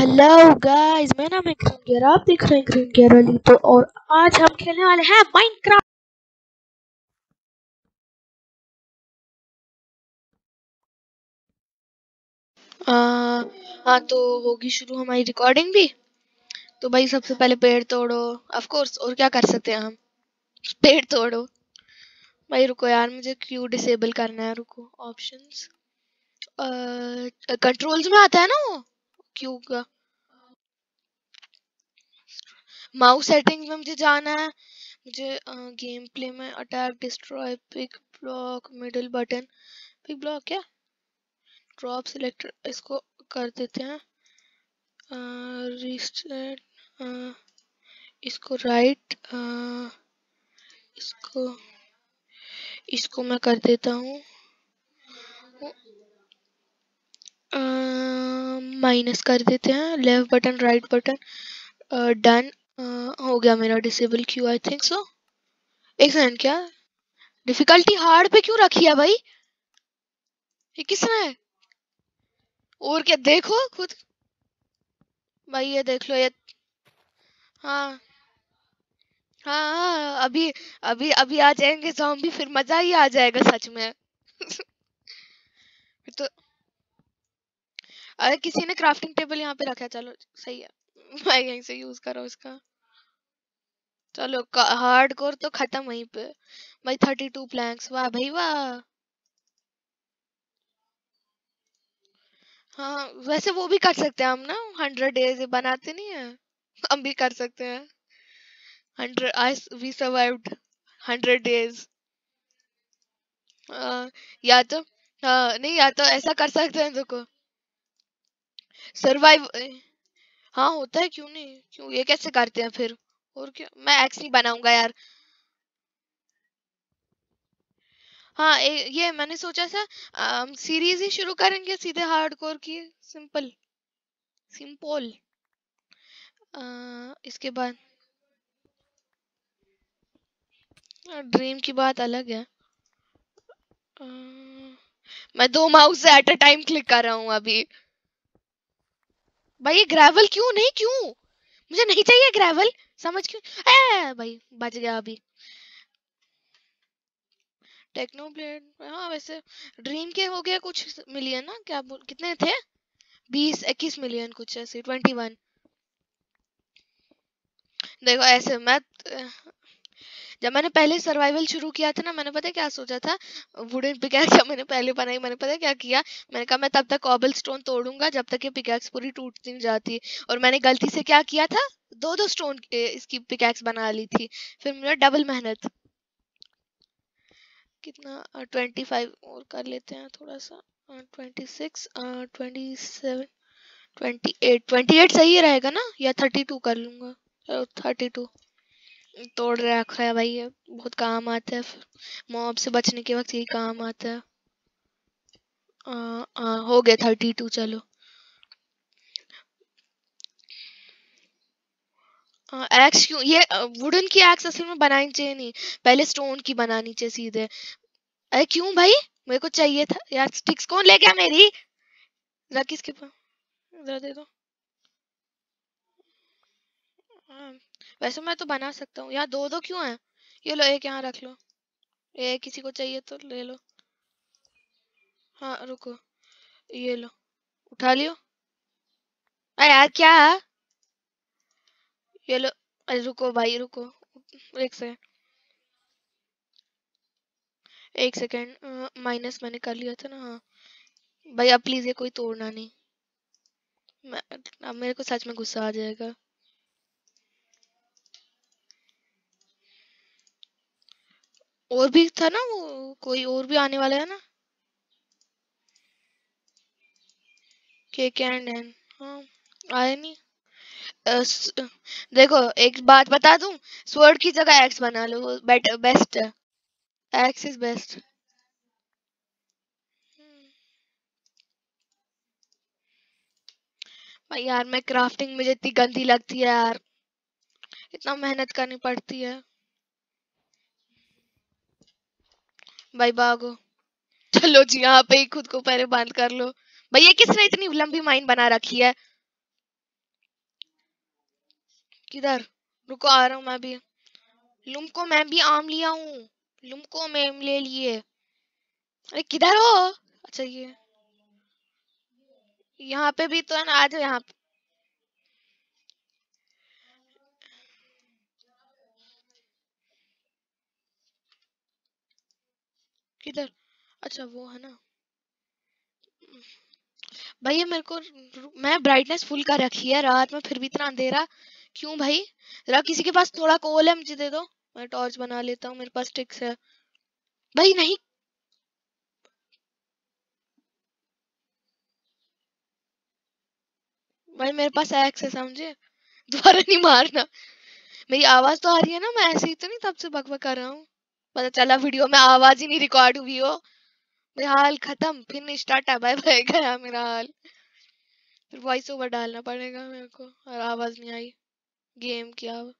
Hello guys, मैं नाम है ग्रीन गियर, आप देख रहे हैं ग्रीन गियर वाली। तो और आज हम खेलने वाले हैं माइनक्राफ्ट। हाँ, तो होगी शुरू हमारी रिकॉर्डिंग भी। तो भाई सबसे पहले पेड़ तोड़ो, ऑफ कोर्स। और क्या कर सकते हैं हम? पेड़ तोड़ो। भाई रुको यार, मुझे क्यू डिसेबल करना है। रुको, ऑप्शंस, कंट्रोल्स में आता है ना वो क्यू का। माउस सेटिंग्स में मुझे जाना है। मुझे गेम प्ले में attack, destroy, pick block, middle button. Pick block क्या? ड्रॉप सिलेक्टर, इसको कर देते हैं रिस्टार्ट। इसको राइट, इसको इसको मैं कर देता हूँ माइनस कर देते हैं। Left button, right button, done. हो गया मेरा disable queue, I think so. एक सेकंड, क्या डिफिकल्टी हार्ड पे क्यों रखी है भाई? ये किसने? और क्या, देखो खुद भाई, ये देख लो ये। हाँ हाँ हाँ, अभी अभी अभी आ जाएंगे ज़ॉम्बी, फिर मजा ही आ जाएगा सच में। फिर तो अरे किसी ने क्राफ्टिंग टेबल यहाँ पे रखा है, चलो सही है। मैं यहीं से यूज कर रहा हूँ इसका। चलो हार्ड कोर तो खत्म वहीं पे। भाई 32 प्लैंक्स, वाह भाई वाह। हाँ, वैसे वो भी कर सकते हैं हम ना, 100 डेज बनाते नहीं है। हम भी कर सकते हैं। 100, आई वी सर्वाइव्ड 100 डेज। या तो हाँ नहीं, या तो ऐसा कर सकते हैं, देखो सर्वाइव। हाँ होता है, क्यों नहीं, क्यों, ये कैसे करते हैं फिर? और क्या, मैं एक्स नहीं बनाऊंगा यार। हाँ, ये मैंने सोचा था सीरीज ही शुरू करेंगे सीधे हार्डकोर की। Simple simple. इसके बाद ड्रीम की बात अलग है। अ, मैं 2 माउस से एट अ टाइम क्लिक कर रहा हूँ अभी। भाई ये ग्रेवल क्यों नहीं, क्यों? मुझे नहीं चाहिए ग्रेवल। समझ क्यों? भाई बच गया अभी। टेक्नो ब्लेड, हाँ वैसे ड्रीम के हो गया कुछ मिलियन ना, क्या कितने थे? 20-21 मिलियन कुछ ऐसे, 21। देखो ऐसे मैं जब मैंने पहले सर्वाइवल शुरू किया था ना, मैंने पता है क्या सोचा था? वुडन पिकैक्स जब मैंने पहले बनाई, मैंने पता है क्या किया? मैंने कहा मैं तब तक कॉबल स्टोन तोड़ूंगा जब तक ये पिकैक्स पूरी टूटती नहीं जाती। और मैंने गलती से क्या किया था, दो दो स्टोन इसकी पिकैक्स बना ली थी। फिर मेरा डबल मेहनत। कितना 25 और कर लेते हैं थोड़ा सा। 26, 27, 28 सही रहेगा ना, या 32 कर लूंगा? चलो 32 तोड़ रखा है भाई, ये बहुत काम आता है। मॉब से बचने के वक्त यही काम आता है। हो गए 32, चलो। एक्स क्यों, ये वुडन की एक्स असल में बनानी चाहिए नहीं, पहले स्टोन की बनानी चाहिए सीधे। अरे क्यों भाई, मेरे को चाहिए था यार। स्टिक्स कौन ले गया मेरी? जरा किसके पास, जरा दे दो। हाँ, वैसे मैं तो बना सकता हूँ। यहाँ दो दो क्यों है? ये लो, एक यहाँ रख लो। ये किसी को चाहिए तो ले लो। हाँ रुको, ये लो, उठा लियो। अरे यार क्या है? ये लो। अरे रुको भाई रुको, एक सेकंड, एक सेकंड। माइनस मैंने कर लिया था ना, हाँ। भाई अब प्लीज ये कोई तोड़ना नहीं। अब मेरे को सच में गुस्सा आ जाएगा। और भी था ना वो, कोई और भी आने वाला है ना, केक एंड एन। हाँ, आए नहीं। देखो एक बात बता दूं, स्वर्ड की जगह एक्स बना लो, वो बेस्ट है। X is best. भाई यार मैं क्राफ्टिंग मुझे इतनी गंदी लगती है यार, इतना मेहनत करनी पड़ती है। भाई भागो। चलो जी, यहाँ पे ही खुद को पहले बंद कर लो। भाई ये किसने इतनी लंबी माइन बना रखी है? किधर? रुको आ रहा हूँ मैं भी। लुमको मैं भी आम लिया हूँ। लुमको मैं ले लिए। अरे किधर हो? अच्छा ये यहाँ पे भी तो है ना, आ जाओ यहाँ पे। किधर? अच्छा वो है ना। भाई ये मेरे को, मैं ब्राइटनेस फुल कर रखी है रात में फिर भी इतना अंधेरा क्यों भाई? जरा किसी के पास थोड़ा कोल है मुझे दे दो, मैं टॉर्च बना लेता हूँ, मेरे पास स्टिक्स है। भाई नहीं। भाई मेरे पास एक्स है समझे। दोबारा नहीं मारना। मेरी आवाज तो आ रही है ना? मैं ऐसे ही तो नहीं तब से बकबक कर रहा हूँ। पता चला वीडियो में आवाज ही नहीं रिकॉर्ड हुई हो। मेरा हाल खत्म, फिर नहीं स्टार्ट है, बाय बाय गया मेरा हाल। फिर वॉइस ओवर डालना पड़ेगा मेरे को, और आवाज नहीं आई गेम की आवाज।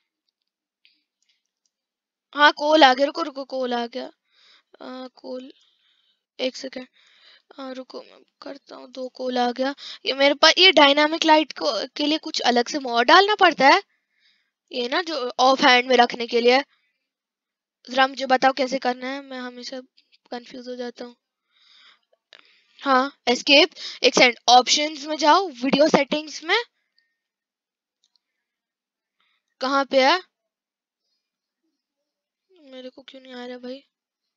हाँ कॉल आ गया, रुको रुको कॉल आ गया। कॉल, एक सेकेंड। रुको मैं करता हूँ, दो कॉल आ गया। ये मेरे पास ये डायनामिक लाइट को के लिए कुछ अलग से मोड डालना पड़ता है, ये ना जो ऑफ हैंड में रखने के लिए। जरा मुझे बताओ कैसे करना है, मैं हमेशा कंफ्यूज हो जाता हूँ। हाँ एस्केप, एक सेकंड, ऑप्शंस में जाओ, वीडियो सेटिंग्स में। कहाँ पे है? मेरे को क्यों नहीं आ रहा भाई?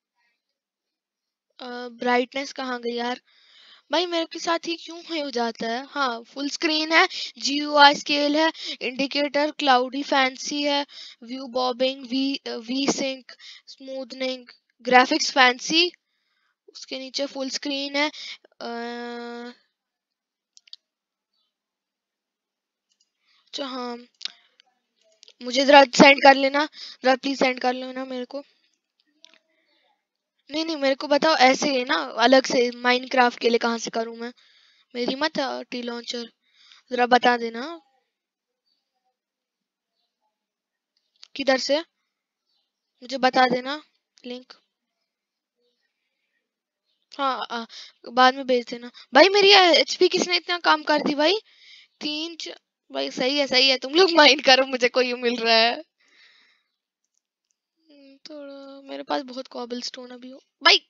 ब्राइटनेस कहाँ गई यार? भाई मेरे के साथ ही क्यों है हो जाता है? हाँ फुल स्क्रीन है, GUI स्केल है, इंडिकेटर क्लाउडी फैंसी है, view bobbing, V sync, smoothening, graphics fancy, उसके नीचे फुल स्क्रीन है। अच्छा हाँ, मुझे जरा सेंड कर लेना, जरा प्लीज सेंड कर लेना मेरे को। नहीं नहीं मेरे को बताओ ऐसे है ना, अलग से माइनक्राफ्ट के लिए कहाँ से करूँ मैं? मेरी मत टी लॉन्चर, जरा बता देना किधर से, मुझे बता देना लिंक। हाँ बाद में भेज देना। भाई मेरी HP किसने इतना काम कर दी भाई? भाई सही है, तुम लोग माइंड करो, मुझे कोई मिल रहा है। थोड़ा मेरे पास बहुत कॉबल स्टोन अभी हो भाई।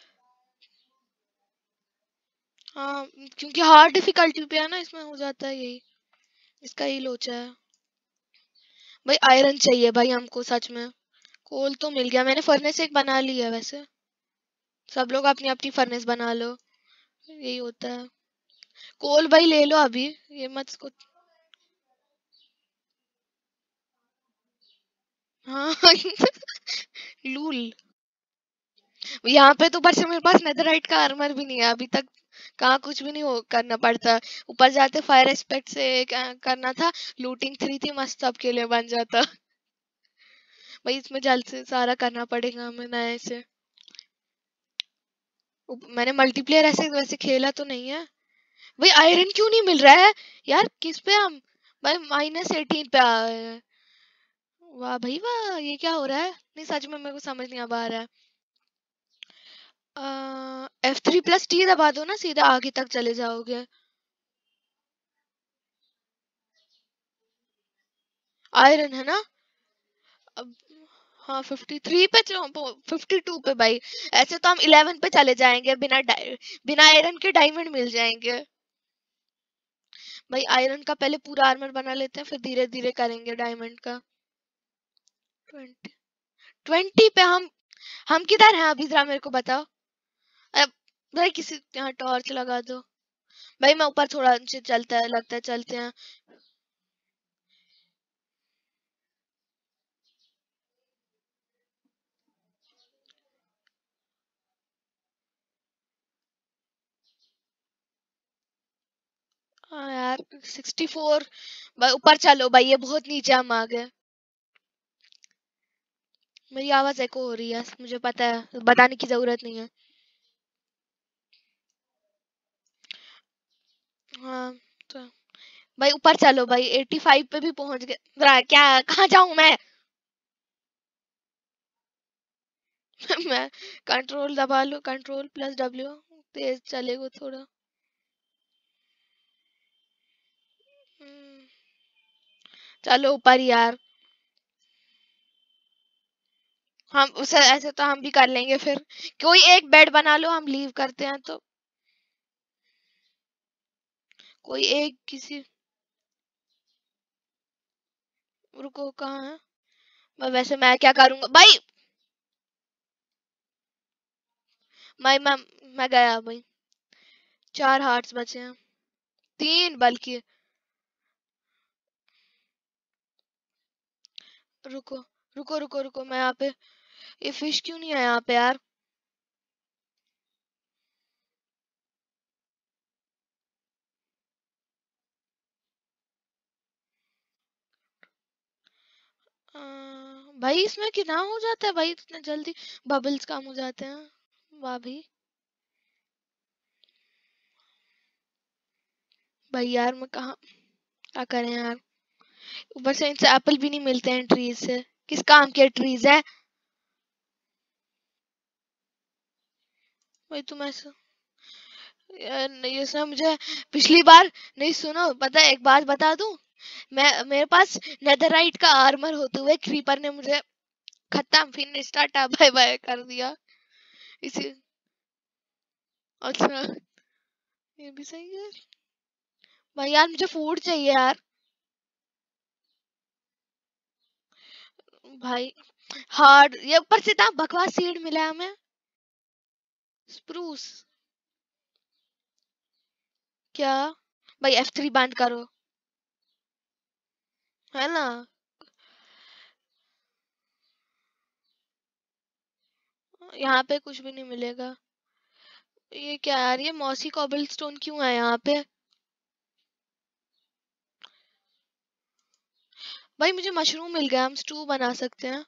हाँ क्योंकि हार्ड डिफिकल्टी पे है ना, इसमें हो जाता है यही, इसका ही लोचा है। भाई आयरन चाहिए भाई हमको सच में। कोल तो मिल गया, मैंने फर्नेस एक बना ली है वैसे। सब लोग अपनी अपनी फर्नेस बना लो, यही होता है। कोल भाई ले लो अभी, ये मत कुछ। हाँ लूल। यहाँ पे तो ऊपर से मेरे पास नेदरराइट का आर्मर भी नहीं है अभी तक, कहाँ कुछ भी नहीं हो करना पड़ता। ऊपर जाते फायर एस्पेक्ट से करना था, लूटिंग 3 थी मस्त, सबके लिए बन जाता। भाई इसमें जल्द से सारा करना पड़ेगा हमें नए से। मैंने मल्टीप्लेयर ऐसे वैसे खेला तो नहीं है। भाई आयरन क्यों नहीं मिल रहा है यार? किस पे हम? भाई -18 पे आए हैं। वाह भाई वाह, ये क्या हो रहा है? नहीं सच में मेरे को समझ नहीं आ रहा है। F3+T दबा दो ना, सीधा आगे तक चले जाओगे। आयरन है ना? अब हाँ 53 पे, 52 पे भाई। ऐसे तो हम 11 पे चले जाएंगे, बिना आयरन के डायमंड मिल जाएंगे। भाई आयरन का पहले पूरा आर्मर बना लेते हैं, फिर धीरे धीरे करेंगे डायमंड का। 20 20 पे हम किधर हैं अभी, जरा मेरे को बताओ। अब भाई किसी यहाँ टॉर्च लगा दो। भाई मैं ऊपर थोड़ा नीचे चलता है, लगता है चलते हैं। हाँ यार 64। भाई ऊपर चलो भाई, ये बहुत नीचे हम आ गए। मेरी आवाज एको हो रही है मुझे पता है, बताने की जरूरत नहीं है। हाँ तो भाई ऊपर चलो भाई, 85 पे भी पहुंच गए। क्या कहाँ जाऊं मैं? मैं कंट्रोल दबा लूं, कंट्रोल+W, तेज चलेगा थोड़ा। चलो ऊपर यार। हम उसे ऐसे तो हम भी कर लेंगे फिर। कोई एक बेड बना लो, हम लीव करते हैं तो। कोई एक किसी। रुको कहाँ है? वैसे मैं क्या करूंगा भाई। मैं गया भाई। 4 हार्ट्स बचे हैं। 3 बल्कि। रुको रुको रुको रुको, मैं यहाँ पे। ये फिश क्यों नहीं है यहाँ पे यार? अ, भाई इसमें कितना हो जाता है भाई इतने जल्दी? बबल्स कम हो जाते हैं। वाह भाई। भाई यार मैं कहाँ। क्या करें यार? ऊपर से इनसे एप्पल भी नहीं मिलते हैं ट्रीज से। किस काम के ट्रीज है? भाई तुम ऐसा। यार नहीं, इसने मुझे पिछली बार। नहीं सुनो, पता है एक बात बता दूं। मैं मेरे पास नेदरराइट का आर्मर होते हुए क्रीपर ने मुझे खत्म फिनिश टाटा बाय बाय कर दिया। इसी। अच्छा। ये भी सही है। भाई यार मुझे फूड चाहिए यार। भाई। हार्ड ये ऊपर से इतना बकवास सीड मिला है हमें। स्प्रूस। क्या? भाई F3 बंद करो। है ना? यहाँ पे कुछ भी नहीं मिलेगा। ये क्या यार, ये मॉसी कॉबलस्टोन क्यों है यहाँ पे? भाई मुझे मशरूम मिल गया, हम स्टू बना सकते हैं।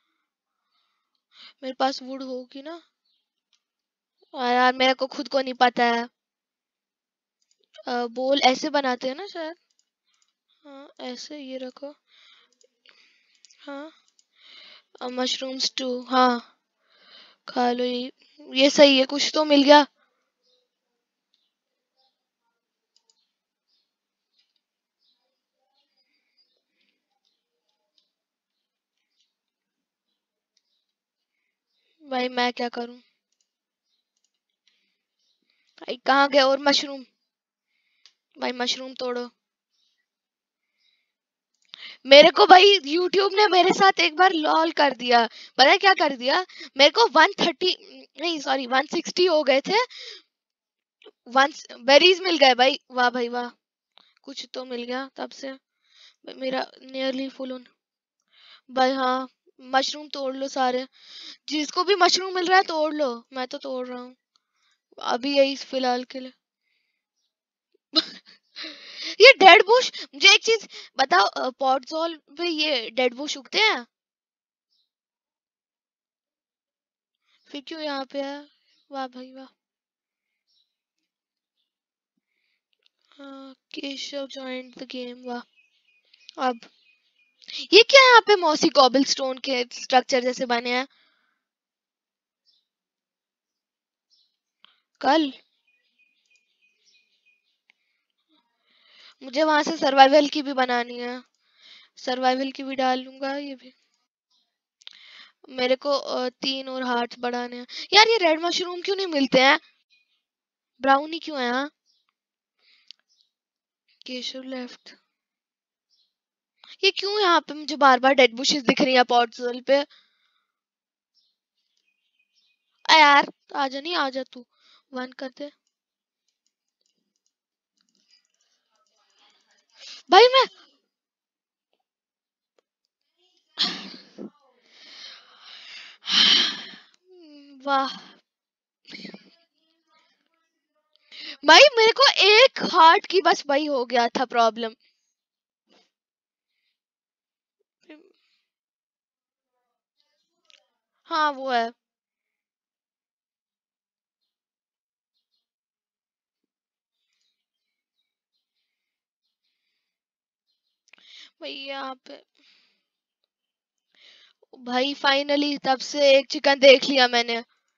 मेरे पास वुड होगी ना? यार मेरे को खुद को नहीं पता है। बोल ऐसे बनाते हैं ना शायद। हाँ ऐसे, ये रखो। हाँ। मशरूम स्टू, हाँ। खा लो ये सही है, कुछ तो मिल गया। भाई मैं क्या करूं? भाई कहाँ गया और मशरूम? भाई मशरूम तोड़ो। मेरे को भाई यूट्यूब ने मेरे साथ एक बार लॉल कर दिया। पता है क्या कर दिया? मेरे को 130, नहीं सॉरी 160 हो गए थे। वन बेरीज मिल गए भाई, वाह भाई वाह। कुछ तो मिल गया तब से। मेरा नियरली फुल। भाई हाँ। मशरूम तोड़ लो सारे। जिसको भी मशरूम मिल रहा है तोड़ लो, मैं तो तोड़ रहा हूँ। अभी यही फिलहाल के लिए। ये डेड बुश। मुझे एक चीज बताओ, पॉटजॉल पे ये डेड बुश उगते हैं? फिर क्यों यहाँ पे है? वाह भाई वाह। केशव जॉइंट द गेम, वाह। अब ये क्या है यहाँ पे? मॉसी कॉबलस्टोन के स्ट्रक्चर जैसे बने हैं। कल। मुझे वहां से सर्वाइवल की भी बनानी है। सर्वाइवल की भी डाल लूंगा ये भी। मेरे को 3 और हार्ट्स बढ़ाने हैं। यार ये रेड मशरूम क्यों नहीं मिलते हैं? ब्राउनी क्यों है हाँ? केशव लेफ्ट। ये क्यों यहाँ पे मुझे बार बार डेड बुशेस दिख रही है पॉटजोल पे? यार आजा, नहीं आजा तू। वन कर दे। भाई मैं। वाह। भाई मेरे को एक हार्ट की बस वही हो गया था प्रॉब्लम। हाँ वो है। भाई यहाँ पे। भाई फाइनली तब से एक चिकन देख लिया मैंने।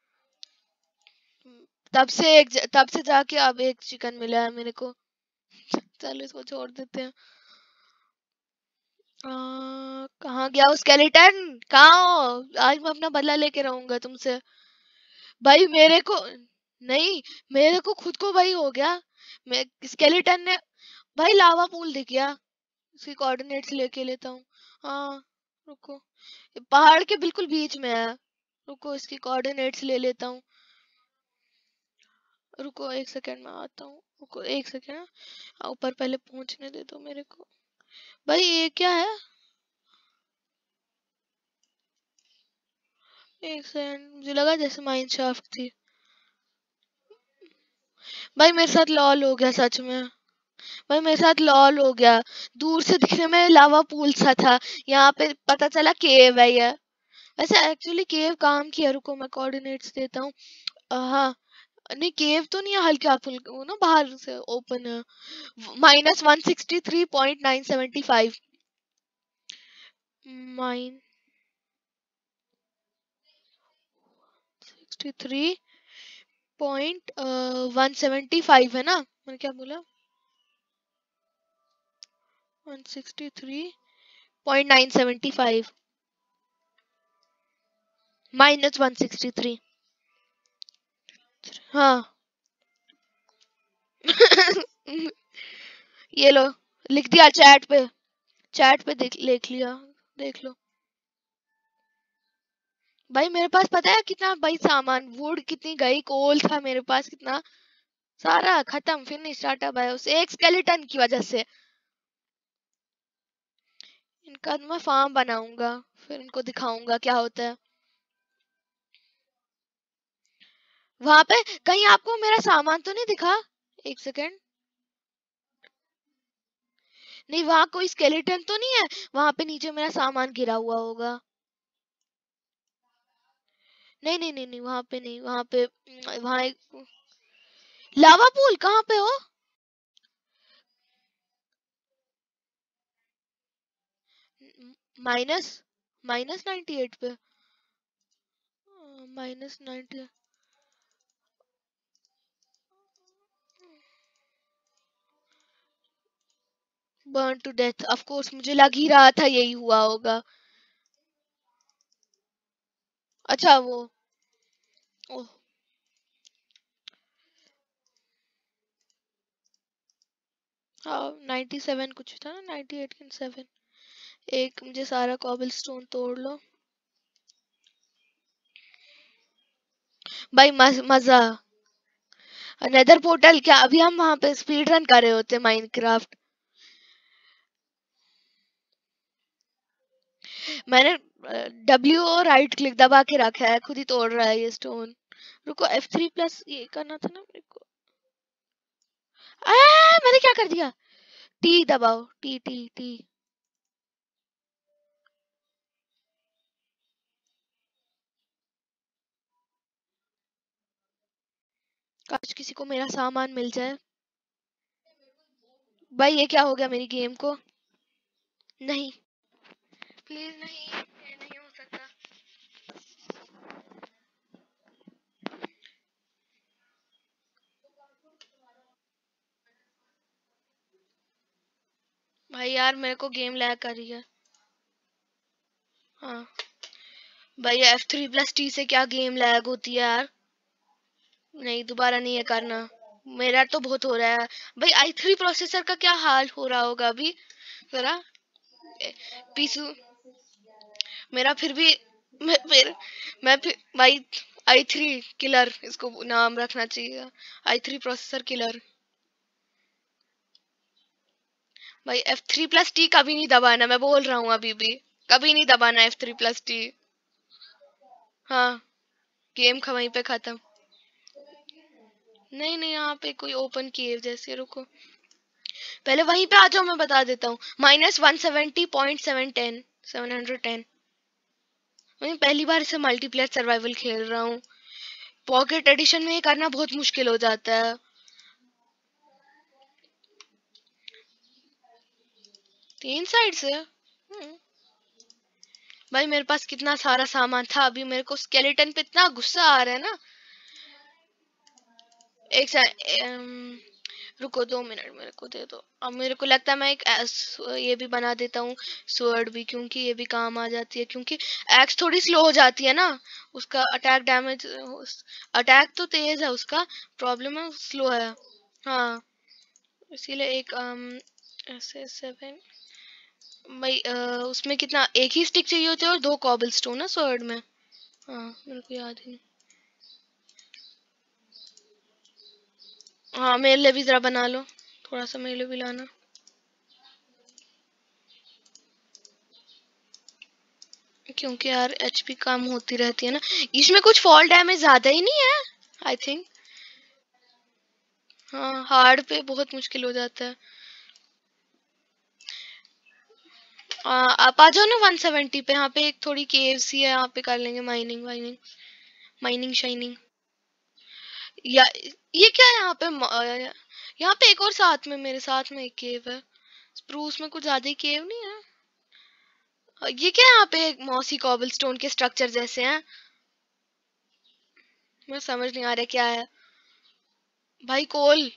तब से जाके अब एक चिकन मिला है मेरे को। चलो इसको छोड़ देते हैं। कहाँ गया वो स्केलेटन? कहाँ हो? आज मैं अपना बदला लेके रहूंगा तुमसे। भाई मेरे को नहीं, मेरे को खुद को भाई हो गया। मैं स्केलेटन ने भाई लावा पूल दिख गया। इसकी कोऑर्डिनेट्स लेके लेता हूँ। हाँ रुको, ये पहाड़ के बिल्कुल बीच में है। रुको इसकी कोऑर्डिनेट्स ले लेता हूँ। रुको एक सेकंड में आता हूँ। रुको एक सेकंड, ऊपर पहले पहुंचने दे दो मेरे को। भाई ये क्या है? एक सेकंड, मुझे लगा जैसे माइन शाफ्ट थी। भाई मेरे साथ लॉल हो गया सच में। भाई मेरे साथ लॉल हो गया। दूर से दिखने में लावा पूल सा था, यहाँ पे पता चला केव है ये। वैसे एक्चुअली केव काम किया। रुको मैं कोऑर्डिनेट्स देता हूँ। हाँ, नहीं केव तो नहीं है, हल्का फुल्का वो ना बाहर से ओपन है। -163.975। माइन 63.175 है ना? मैंने क्या बोला? 163.975 -163। हाँ। ये लो, लिख दिया चैट पे। चैट पे लिख लिया, देख लो। भाई मेरे पास पता है कितना भाई सामान, वुड कितनी गई, कोल था मेरे पास कितना, सारा खत्म, फिनिश टाटा बाय उस एक स्केलेटन की वजह से। इनका मैं फार्म बनाऊंगा, फिर इनको दिखाऊंगा क्या होता है। वहां पे कहीं आपको मेरा सामान तो नहीं दिखा? एक सेकेंड, नहीं वहां कोई स्केलेटन तो नहीं है? वहां पे नीचे मेरा सामान गिरा हुआ होगा। नहीं नहीं नहीं नहीं, वहां पे नहीं, वहां पे वहां एक लावा पूल कहाँ पे हो? माइनस -98 पे। -90। Burn to death, of course मुझे लग ही रहा था यही हुआ होगा। अच्छा वो, ओह, हाँ 97 कुछ था ना, 98.7। एक मुझे सारा कॉबल स्टोन तोड़ लो। भाई मजा। नेदर पोर्टल क्या? अभी हम वहां पे स्पीड रन कर रहे होते माइनक्राफ्ट। मैंने W और राइट क्लिक दबा के रखा है, खुद ही तोड़ रहा है ये स्टोन। रुको F3+ ये करना था ना मेरे को। मैंने क्या कर दिया? टी दबाओ, टी टी टी। काश किसी को मेरा सामान मिल जाए। भाई ये क्या हो गया मेरी गेम को? नहीं, प्लीज नहीं, ये नहीं हो सकता। भाई यार मेरे को गेम लैग कर रही है। हाँ भाई, F3+T से क्या गेम लैग होती है यार? नहीं दोबारा नहीं है करना। मेरा तो बहुत हो रहा है। भाई i3 प्रोसेसर का क्या हाल हो रहा होगा अभी जरा। पीसू मेरा फिर भी, मैं फिर भाई i3 किलर इसको नाम रखना चाहिए। i3 processor killer. भाई F3+T कभी नहीं दबाना, मैं बोल रहा हूँ अभी भी। कभी नहीं दबाना F3+T। हाँ, गेम वहीं पे खत्म। नहीं नहीं, यहाँ पे कोई ओपन केव जैसे, रुको पहले वहीं पे आ जाओ, मैं बता देता हूँ। -170.710। मैं पहली बार इसे मल्टीप्लेयर सर्वाइवल खेल रहा हूँ। पॉकेट एडिशन में ये करना बहुत मुश्किल हो जाता है। 3 साइड से। भाई मेरे पास कितना सारा सामान था, अभी मेरे को स्केलेटन पे इतना गुस्सा आ रहा है ना। एक रुको 2 मिनट मेरे को दे दो। अब मेरे को लगता है मैं एक ये भी बना देता हूँ, स्वर्ड भी, क्योंकि ये भी काम आ जाती है, क्योंकि एक्स थोड़ी स्लो हो जाती है ना। उसका अटैक डैमेज, अटैक तो तेज है उसका, प्रॉब्लम है स्लो है। हाँ, इसीलिए एक ऐसे 7। भाई उसमें कितना, एक ही स्टिक चाहिए होते हैं और 2 कॉबल स्टोन है स्वर्ड में। हाँ मेरे को याद ही नहीं। हाँ मेरे लिए भी जरा बना लो, थोड़ा सा मेरे लिए भी लाना। क्योंकि यार एचपी कम होती रहती है ना। इसमें कुछ फॉल डैमेज ज्यादा ही नहीं है, आई थिंक। हाँ हार्ड पे बहुत मुश्किल हो जाता है। आप आ जाओ ना 170 पे, यहाँ पे एक थोड़ी केव सी है, यहाँ पे कर लेंगे माइनिंग वाइनिंग, माइनिंग शाइनिंग। या ये क्या है यहाँ पे, यहाँ पे एक और साथ में, मेरे साथ में एक केव है। स्प्रूस में कुछ ज्यादा ही केव नहीं है। ये क्या है यहाँ पे, एक मॉसी कॉबलस्टोन के स्ट्रक्चर जैसे हैं। मैं समझ नहीं आ रहा क्या है। भाई कोल।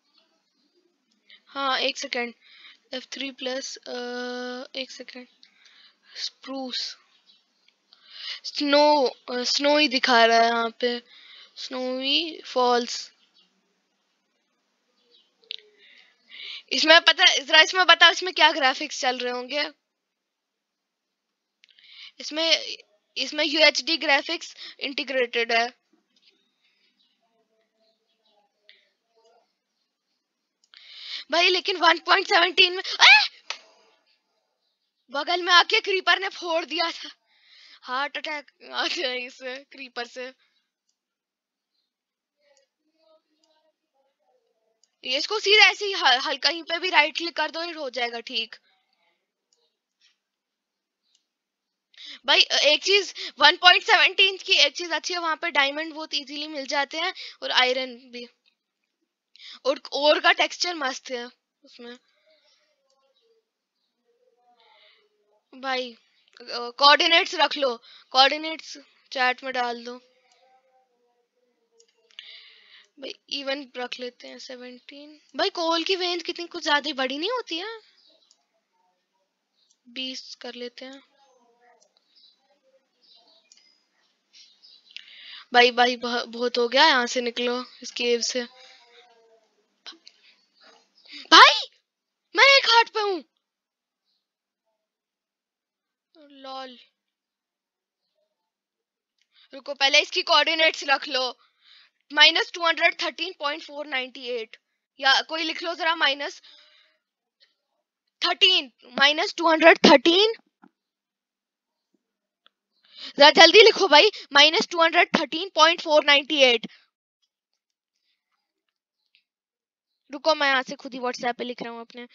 हाँ एक सेकेंड, F3 प्लस, एक सेकेंड। स्प्रूस, स्नो, स्नो ही दिखा रहा है यहाँ पे, स्नोवी फॉल्स। इसमें पता, जरा इसमें बताओ इसमें क्या ग्राफिक्स चल रहे होंगे। इसमें इसमें UHD ग्राफिक्स इंटीग्रेटेड है। भाई लेकिन 1.17 में बगल में आके क्रीपर ने फोड़ दिया था। हार्ट अटैक आ गया इसे क्रीपर से। ये इसको सीधा ऐसे ही हल्का ही पे भी राइट क्लिक कर दो, ये हो जाएगा ठीक। भाई एक चीज 1.17 की एक चीज अच्छी है, वहां पे डायमंड बहुत इजीली मिल जाते हैं, और आयरन भी, और ओर का टेक्सचर मस्त है उसमें। भाई कोऑर्डिनेट्स रख लो, कोऑर्डिनेट्स चैट में डाल दो। भाई इवन रख लेते हैं 17। भाई कोल की रेंज कितनी कुछ ज्यादा ही बड़ी नहीं होती है, 20 कर लेते हैं। भाई भाई बहुत हो गया, यहाँ से निकलो इस केव से। भाई मैं एक हार्ट पे हूँ, लॉल। रुको पहले इसकी कोऑर्डिनेट्स रख लो, -213.498, या कोई लिख लो जरा, -13, -213। जरा जल्दी लिखो भाई, -213.498। रुको मैं यहाँ से खुद ही व्हाट्सएप पे लिख रहा हूँ अपने।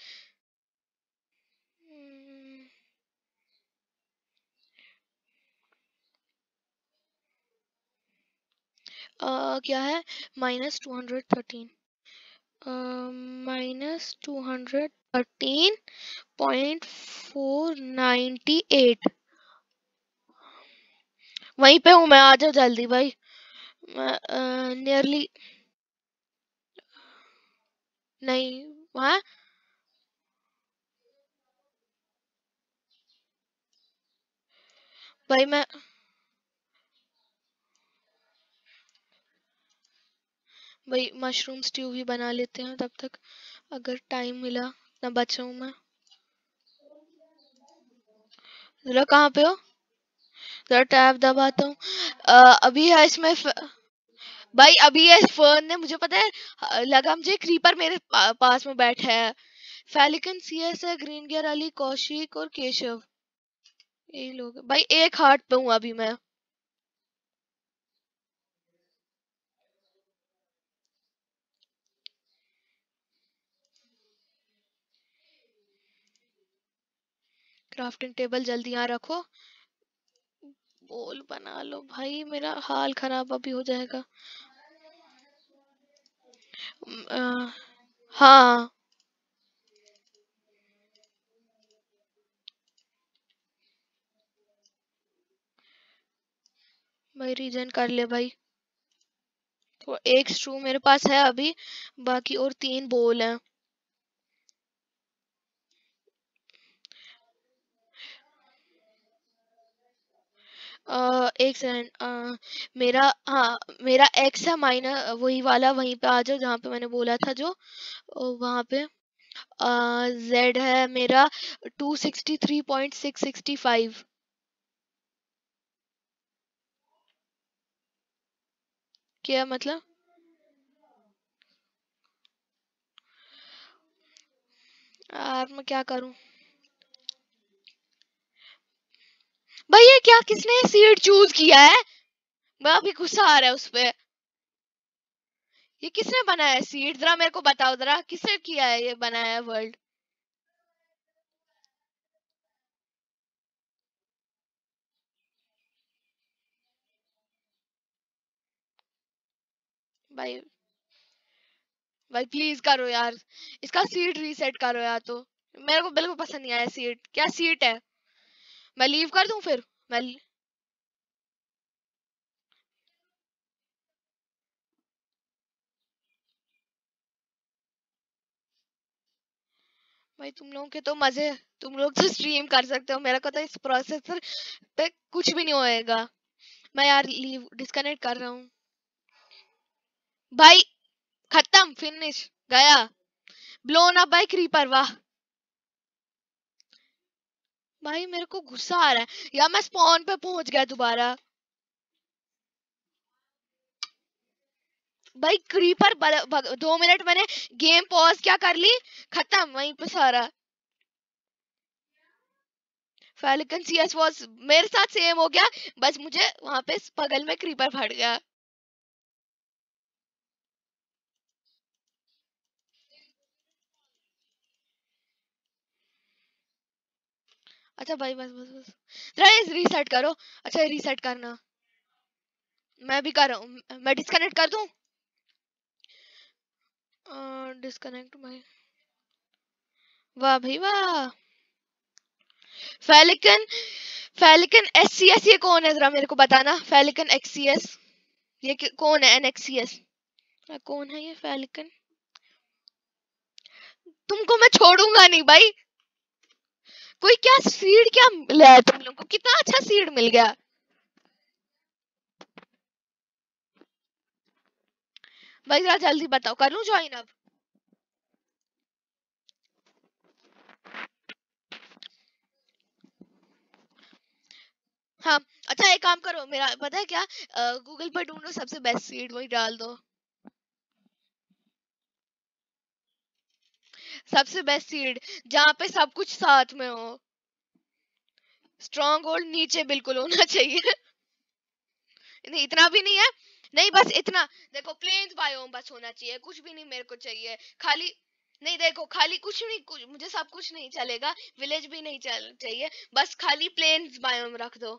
क्या है, -213, -213.498। वहीं पे हूँ मैं, आ जाओ जल्दी भाई। नियरली, नहीं वहाँ। भाई मैं, भाई मशरूम स्ट्यू भी बना लेते हैं तब तक, अगर टाइम मिला ना। बचा हूँ मैं। जरा कहाँ पे हो, जरा टैब दबाता हूँ। अभी है इसमें भाई अभी ये फर्न ने, मुझे पता है, लगा मुझे क्रीपर मेरे पास में बैठा है। फैलिकन, CS है, ग्रीन गियर, अली, कौशिक और केशव, यही लोग हैं। भाई एक हार्ट पे हूँ अभी मैं। क्राफ्टिंग टेबल जल्दी यहाँ रखो, बोल बना लो भाई, मेरा हाल खराब अभी हो जाएगा। हाँ भाई रीजन कर ले भाई। तो एक स्ट्रू मेरे पास है अभी, बाकी और 3 बोल हैं। एक सेकंड, मेरा, हाँ मेरा एक्स है माइनस वही वाला, वहीं पे आ जाओ जहाँ पे मैंने बोला था जो, वहाँ पे। जेड है मेरा 263.665। क्या मतलब? यार मैं क्या करूं भाई, ये क्या, किसने सीट चूज किया है? मैं अभी गुस्सा आ रहा है उस पे। ये किसने बनाया है सीट, जरा मेरे को बताओ, जरा किसने किया है ये बनाया है वर्ल्ड? भाई, भाई प्लीज करो यार, इसका सीट रीसेट करो यार। तो मेरे को बिल्कुल पसंद नहीं आया सीट, क्या सीट है? मैं लीव कर दूं फिर? मैं भाई तुम लोगों के तो मजे, तुम लोग तो स्ट्रीम कर सकते हो, मेरा को तो इस प्रोसेसर पे कुछ भी नहीं होएगा। मैं यार लीव डिस्कनेक्ट कर रहा हूँ भाई। खत्म, फिनिश, गया, ब्लोन अप बाय क्रीपर। वाह भाई, मेरे को गुस्सा आ रहा है या मैं स्पॉन पे पहुंच गया दोबारा। भाई क्रीपर 2 मिनट मैंने गेम पॉज क्या कर ली, खत्म वहीं पे सारा। फैलिकन सीएस वॉज मेरे साथ सेम हो गया, बस मुझे वहां पे बगल में क्रीपर फट गया। अच्छा भाई, बस बस बस, जरा रीसेट करो। अच्छा रीसेट करना, मैं भी कर रहा हूँ, मैं डिस्कनेक्ट कर दूं? डिस्कनेक्ट भाई। वाह भाई वाह। फेलिकन, फेलिकन एससीएस ये कौन है, जरा मेरे को बताना। फेलिकन एक्सीएस ये कौन है? एनएक्सीएस कौन है ये फेलिकन? तुमको मैं छोड़ूंगा नहीं भाई। कोई क्या सीड क्या मिला है तुम लोग को, कितना अच्छा सीड मिल गया। भाई जरा जल्दी बताओ, कर लूं ज्वाइन अब? हाँ। अच्छा एक काम करो, मेरा पता है क्या, गूगल पर ढूंढो सबसे बेस्ट सीड, वही डाल दो। सबसे बेस्ट सीड जहाँ पे सब कुछ साथ में हो। स्ट्रॉन्ग होल्ड नीचे बिल्कुल होना चाहिए। नहीं इतना भी नहीं है, नहीं बस इतना। देखो प्लेन्स बायोम बस होना चाहिए, कुछ भी नहीं मेरे को चाहिए खाली। नहीं देखो, खाली कुछ नहीं, कुछ मुझे सब कुछ नहीं चलेगा, विलेज भी नहीं चाहिए, बस खाली प्लेन्स बायोम रख दो।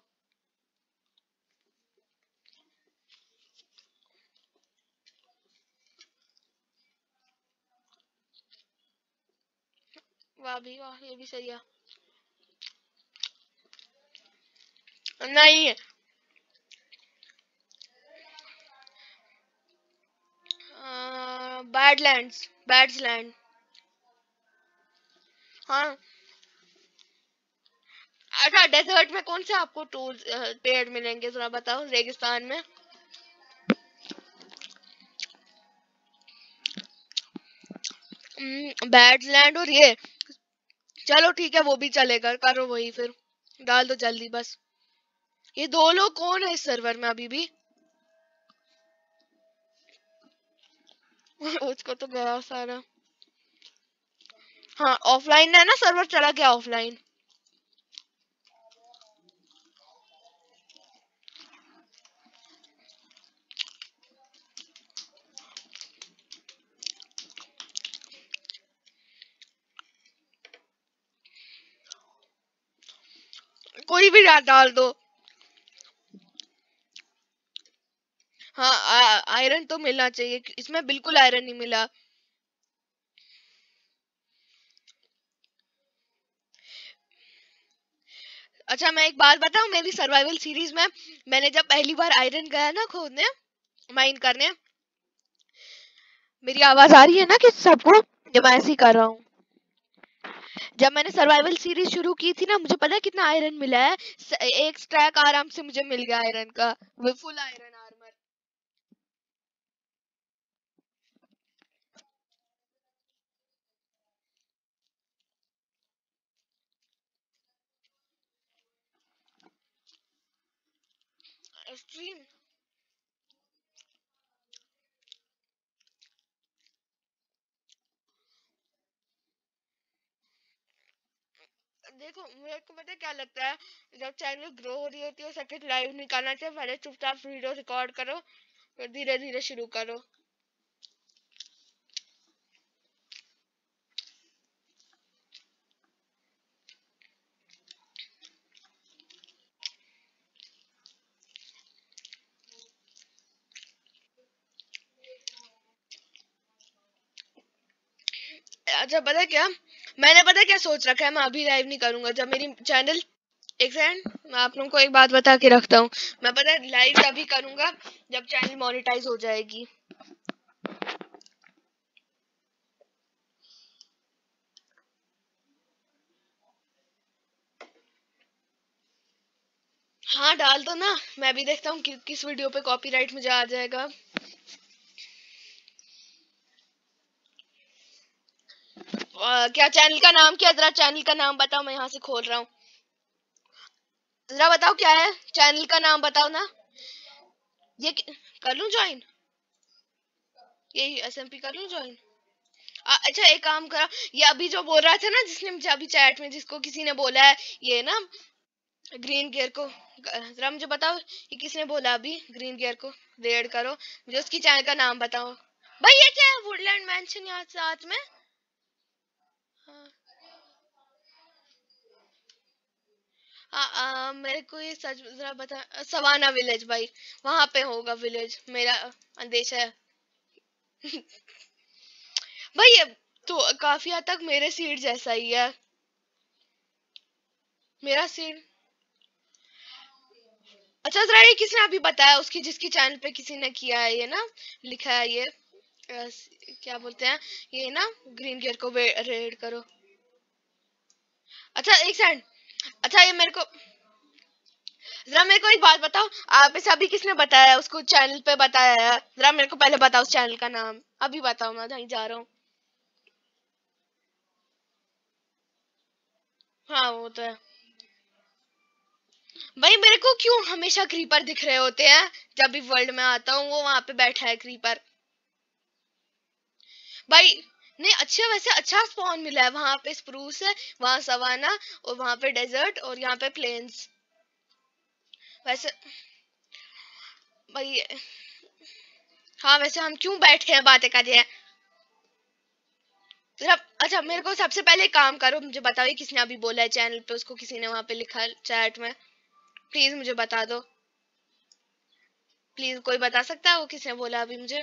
वाह भी वाह, ये भी सही है। नहीं, बैडलैंड्स, बैड्सलैंड। हाँ। अच्छा डेजर्ट में कौन से आपको टूल्स पेड़ मिलेंगे, जरा बताओ, रेगिस्तान में? बैडलैंड और ये, चलो ठीक है वो भी चलेगा, करो वही फिर, डाल दो जल्दी बस। ये 2 लोग कौन है इस सर्वर में अभी भी? उसको तो गया सारा। हाँ ऑफलाइन है ना सर्वर, चला गया ऑफलाइन। कोई भी डाल दो। हाँ आयरन तो मिलना चाहिए, इसमें बिल्कुल आयरन नहीं मिला। अच्छा मैं एक बात बताऊं, मेरी सर्वाइवल सीरीज में मैंने जब पहली बार आयरन गया ना खोदने, माइन करने, मेरी आवाज आ रही है ना कि सबको? जब मैं ऐसे ही कर रहा हूँ। जब मैंने सर्वाइवल सीरीज शुरू की थी ना, मुझे पता है कितना आयरन मिला है। एक स्टैक आराम से मुझे मिल गया आयरन का, वो फुल आयरन आर्मर। स्ट्रीम देखो, मेरे को पता है क्या लगता है, जब चैनल ग्रो हो रही होती है सेकंड लाइव निकालना चाहिए। पहले चुपचाप वीडियो रिकॉर्ड करो, फिर धीरे धीरे शुरू करो। अच्छा पता है क्या, मैंने पता है क्या सोच रखा है, मैं अभी लाइव नहीं करूंगा जब मेरी चैनल। एक सेकंड, मैं आप लोगों को एक बात बता के रखता हूँ। मैं पता है लाइव तभी करूंगा जब चैनल मोनेटाइज हो जाएगी। हाँ डाल दो ना, मैं भी देखता हूँ कि, किस वीडियो पे कॉपीराइट मुझे आ जाएगा। क्या चैनल का नाम, क्या जरा चैनल का नाम बताओ, मैं यहाँ से खोल रहा हूँ। जरा बताओ क्या है चैनल का नाम, बताओ ना। ये कर लूँ ज्वाइन, ये एसएमपी कर लूँ ज्वाइन। अच्छा एक काम करो, ये अभी जो बोल रहा था ना जिसने मुझे अभी चैट में, जिसको किसी ने बोला है ये ना ग्रीन गियर को, जरा मुझे बताओ ये किसने बोला अभी ग्रीन गियर को रेड करो। मुझे उसकी चैनल का नाम बताओ। भाई ये क्या है, वुडलैंड मेंशन यहाँ साथ में। हाँ, मेरे को ये सच जरा बता, सवाना विलेज भाई, वहां पे होगा विलेज, मेरा अंदेश है। भाई ये तो काफी हद तक मेरे सीड जैसा ही है, मेरा सीड। अच्छा जरा ये किसने अभी बताया, उसकी जिसकी चैनल पे किसी ने किया है ये ना, लिखा है ये क्या बोलते हैं ये ना, ग्रीन गियर को रेड करो। अच्छा एक सेकंड, अच्छा ये मेरे को जरा मेरे को एक बात बताओ, आप इसे अभी किसने बताया, उसको चैनल पे बताया है? जरा मेरे को पहले बताओ उस चैनल का नाम, अभी बताओ, मैं कहीं जा रहा हूँ। हाँ वो तो है। भाई मेरे को क्यों हमेशा क्रीपर दिख रहे होते हैं, जब भी वर्ल्ड में आता हूँ वो वहां पे बैठा है क्रीपर। भाई नहीं, अच्छा वैसे अच्छा स्पॉन मिला है, वहां पे स्प्रूस है, वहां सवाना, और वहां पे डेजर्ट, और यहाँ पे प्लेन्स। वैसे भाई, हाँ वैसे हम क्यों बैठे हैं बातें कर रहे हैं। तो अच्छा मेरे को सबसे पहले काम करो, मुझे बताओ ये किसने अभी बोला है चैनल पे, उसको किसी ने वहां पे लिखा है चैट में, प्लीज मुझे बता दो। प्लीज कोई बता सकता है वो किसने बोला अभी मुझे?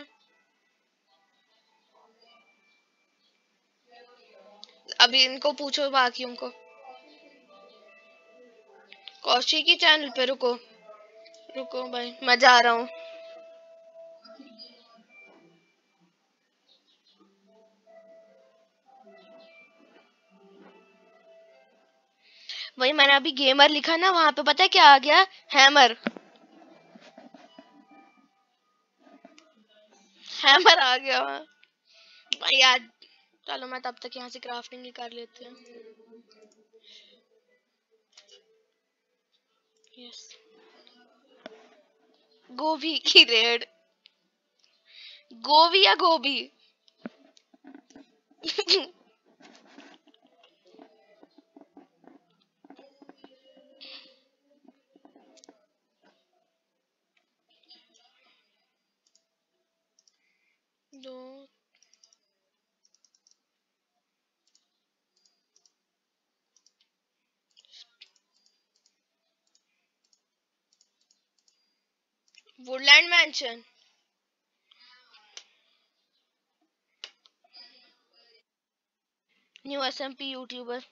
अभी इनको पूछो बाकियों को। कौशी की चैनल पे, रुको रुको भाई मैं जा रहा हूँ। वही मैंने अभी गेमर लिखा ना, वहां पे पता है क्या आ गया, हैमर। हैमर आ गया वहाँ। भाई यार चलो, मैं तब तक यहाँ से क्राफ्टिंग ही कर लेते हैं। यस, गोभी की रेड, गोभी या गोभी? दो woodland mansion. New SMP YouTuber.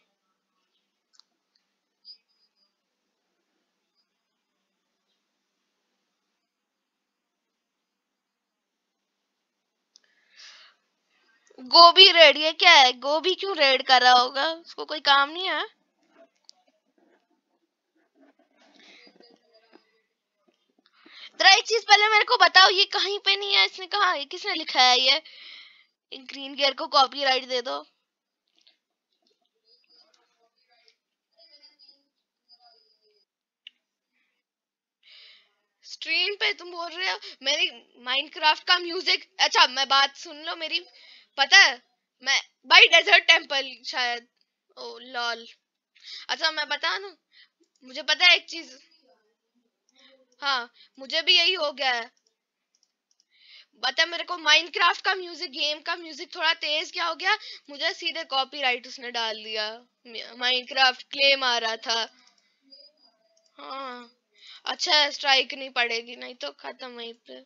गोभी रेड, ये क्या है? गोभी क्यों रेड कर रहा होगा? उसको कोई काम नहीं है? जरा एक चीज पहले मेरे को बताओ, ये कहीं पे नहीं है, इसने कहा है, किसने लिखा है ये? ग्रीन गियर को कॉपीराइट दे दो। स्ट्रीम पे तुम बोल रहे हो मेरी माइनक्राफ्ट का म्यूजिक? अच्छा मैं बात सुन लो मेरी। पता है मैं भाई डेजर्ट टेम्पल शायद। Oh lol. अच्छा मैं बता दूं, मुझे पता है एक चीज। हाँ, मुझे भी यही हो गया है। बता, मेरे को माइनक्राफ्ट का म्यूजिक, गेम का म्यूजिक थोड़ा तेज क्या हो गया, मुझे सीधे कॉपीराइट उसने डाल दिया। माइनक्राफ्ट क्लेम आ रहा था। हाँ। अच्छा स्ट्राइक नहीं पड़ेगी, नहीं तो खत्म वहीं पे।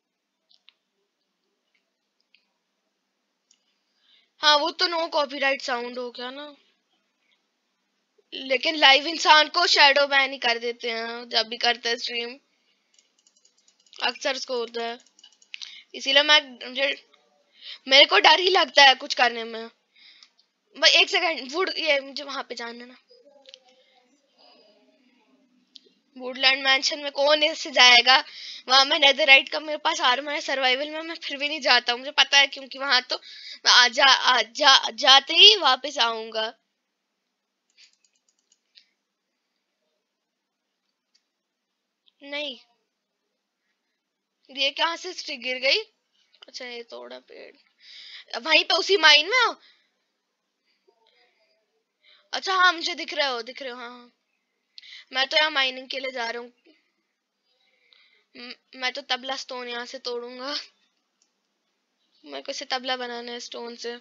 हाँ वो तो नो कॉपीराइट साउंड हो गया ना। लेकिन लाइव इंसान को शैडो बैन ही कर देते हैं जब भी करते हैं स्ट्रीम। अक्सर उसको होता है। इसीलिए मेरे को डर ही लगता है कुछ करने में। भाई एक सेकंड, वुड ये मुझे वहां पे जाना ना। वुडलैंड मैंशन में कौन ऐसे जाएगा? वहां मैं नेदरराइट का मेरे पास आर्मर है, सर्वाइवल में मैं फिर भी नहीं जाता, मुझे पता है, क्योंकि वहां तो मैं जाते ही वापस आऊंगा। नहीं, ये कहाँ से स्टिक गिर गई? अच्छा ये तोड़ा पेड़ वहीं पे उसी माइन में हो? अच्छा हाँ, मुझे दिख रहे हो, दिख रहे हो, हाँ हाँ। मैं तो यहाँ माइनिंग के लिए जा रहा हूँ। मैं तो तबला स्टोन यहाँ से तोड़ूंगा। मेरे को इसे तबला बनाना है स्टोन से।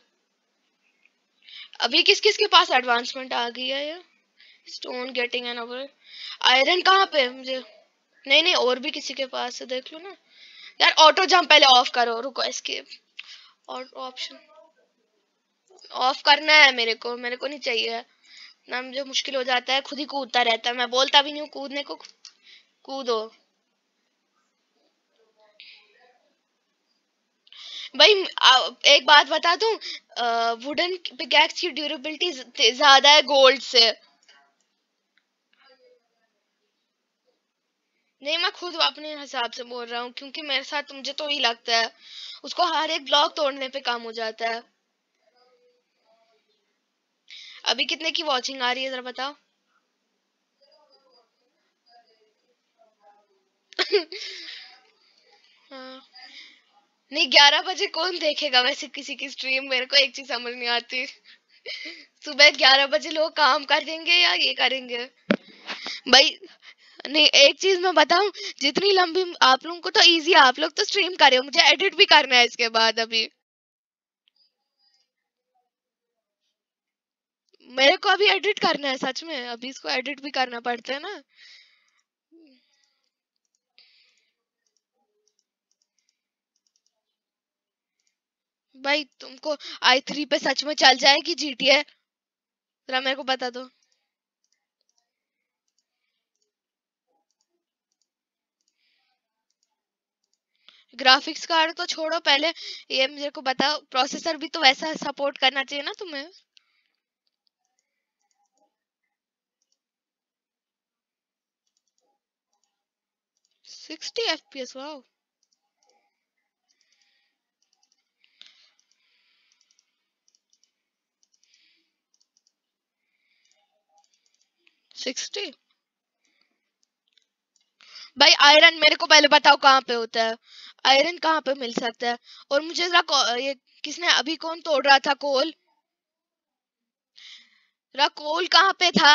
अभी किस किस के पास एडवांसमेंट आ गई है ये? Stone getting an over. Iron कहाँ पे है मुझे? नहीं नहीं, और भी किसी के पास है, देख लो ना। यार ऑटो जंप पहले ऑफ करो, रुको, एस्केप और ऑप्शन ऑफ करना है मेरे को नहीं चाहिए ना, मुझे मुश्किल हो जाता है, खुद ही कूदता रहता है, मैं बोलता भी नहीं हूँ कूदने को। कूदो भाई। एक बात बता दूं, वुडन पिकैक्स की ड्यूरेबिलिटी ज्यादा है गोल्ड से। नहीं मैं खुद अपने हिसाब से बोल रहा हूँ, क्योंकि मेरे साथ मुझे तो ही लगता है उसको हर एक ब्लॉक तोड़ने पे काम हो जाता है। अभी कितने की वॉचिंग आ रही है जरा बताओ? हाँ। नहीं 11 बजे कौन देखेगा वैसे किसी की स्ट्रीम? मेरे को एक चीज समझ नहीं आती। सुबह 11 बजे लोग काम कर देंगे या ये करेंगे? भाई नहीं, एक चीज मैं बताऊं, जितनी लंबी आप लोगों को तो इजी है, आप लोग तो स्ट्रीम कर रहे हो, मुझे एडिट भी करना है इसके बाद अभी। मेरे को अभी एडिट करना है सच में, अभी इसको एडिट भी करना पड़ता है ना। भाई तुमको i3 पे सच में चल जाएगी GTA? जरा मेरे को बता दो। ग्राफिक्स कार्ड तो छोड़ो पहले, ये मेरे को बताओ प्रोसेसर भी तो वैसा सपोर्ट करना चाहिए ना तुम्हें। 60 FPS, वाह। 60। भाई आयरन मेरे को पहले बताओ कहाँ पे होता है? आयरन कहाँ पे मिल सकता है? और मुझे जरा ये किसने अभी कौन तोड़ रहा था कोल? जरा कोल कहाँ पे था?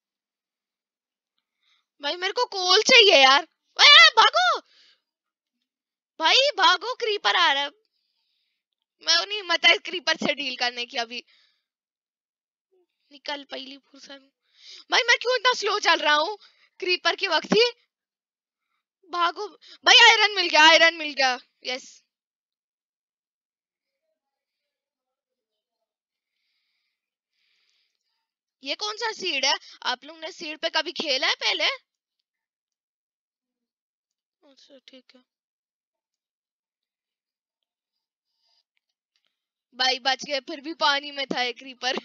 भाई मेरे को कोल चाहिए यार। भागो भाई भागो, क्रीपर आ रहा है। मैं नहीं मत है क्रीपर से डील करने की अभी। निकल पहली फुर्सत। भाई मैं क्यों इतना स्लो चल रहा हूँ? क्रीपर के वक्त ही भागो। भाई आयरन मिल गया, आयरन मिल गया। यस। ये कौन सा सीड है? आप लोग ने सीड पे कभी खेला है पहले? अच्छा ठीक है। भाई बच गए, फिर भी पानी में था एक क्रीपर।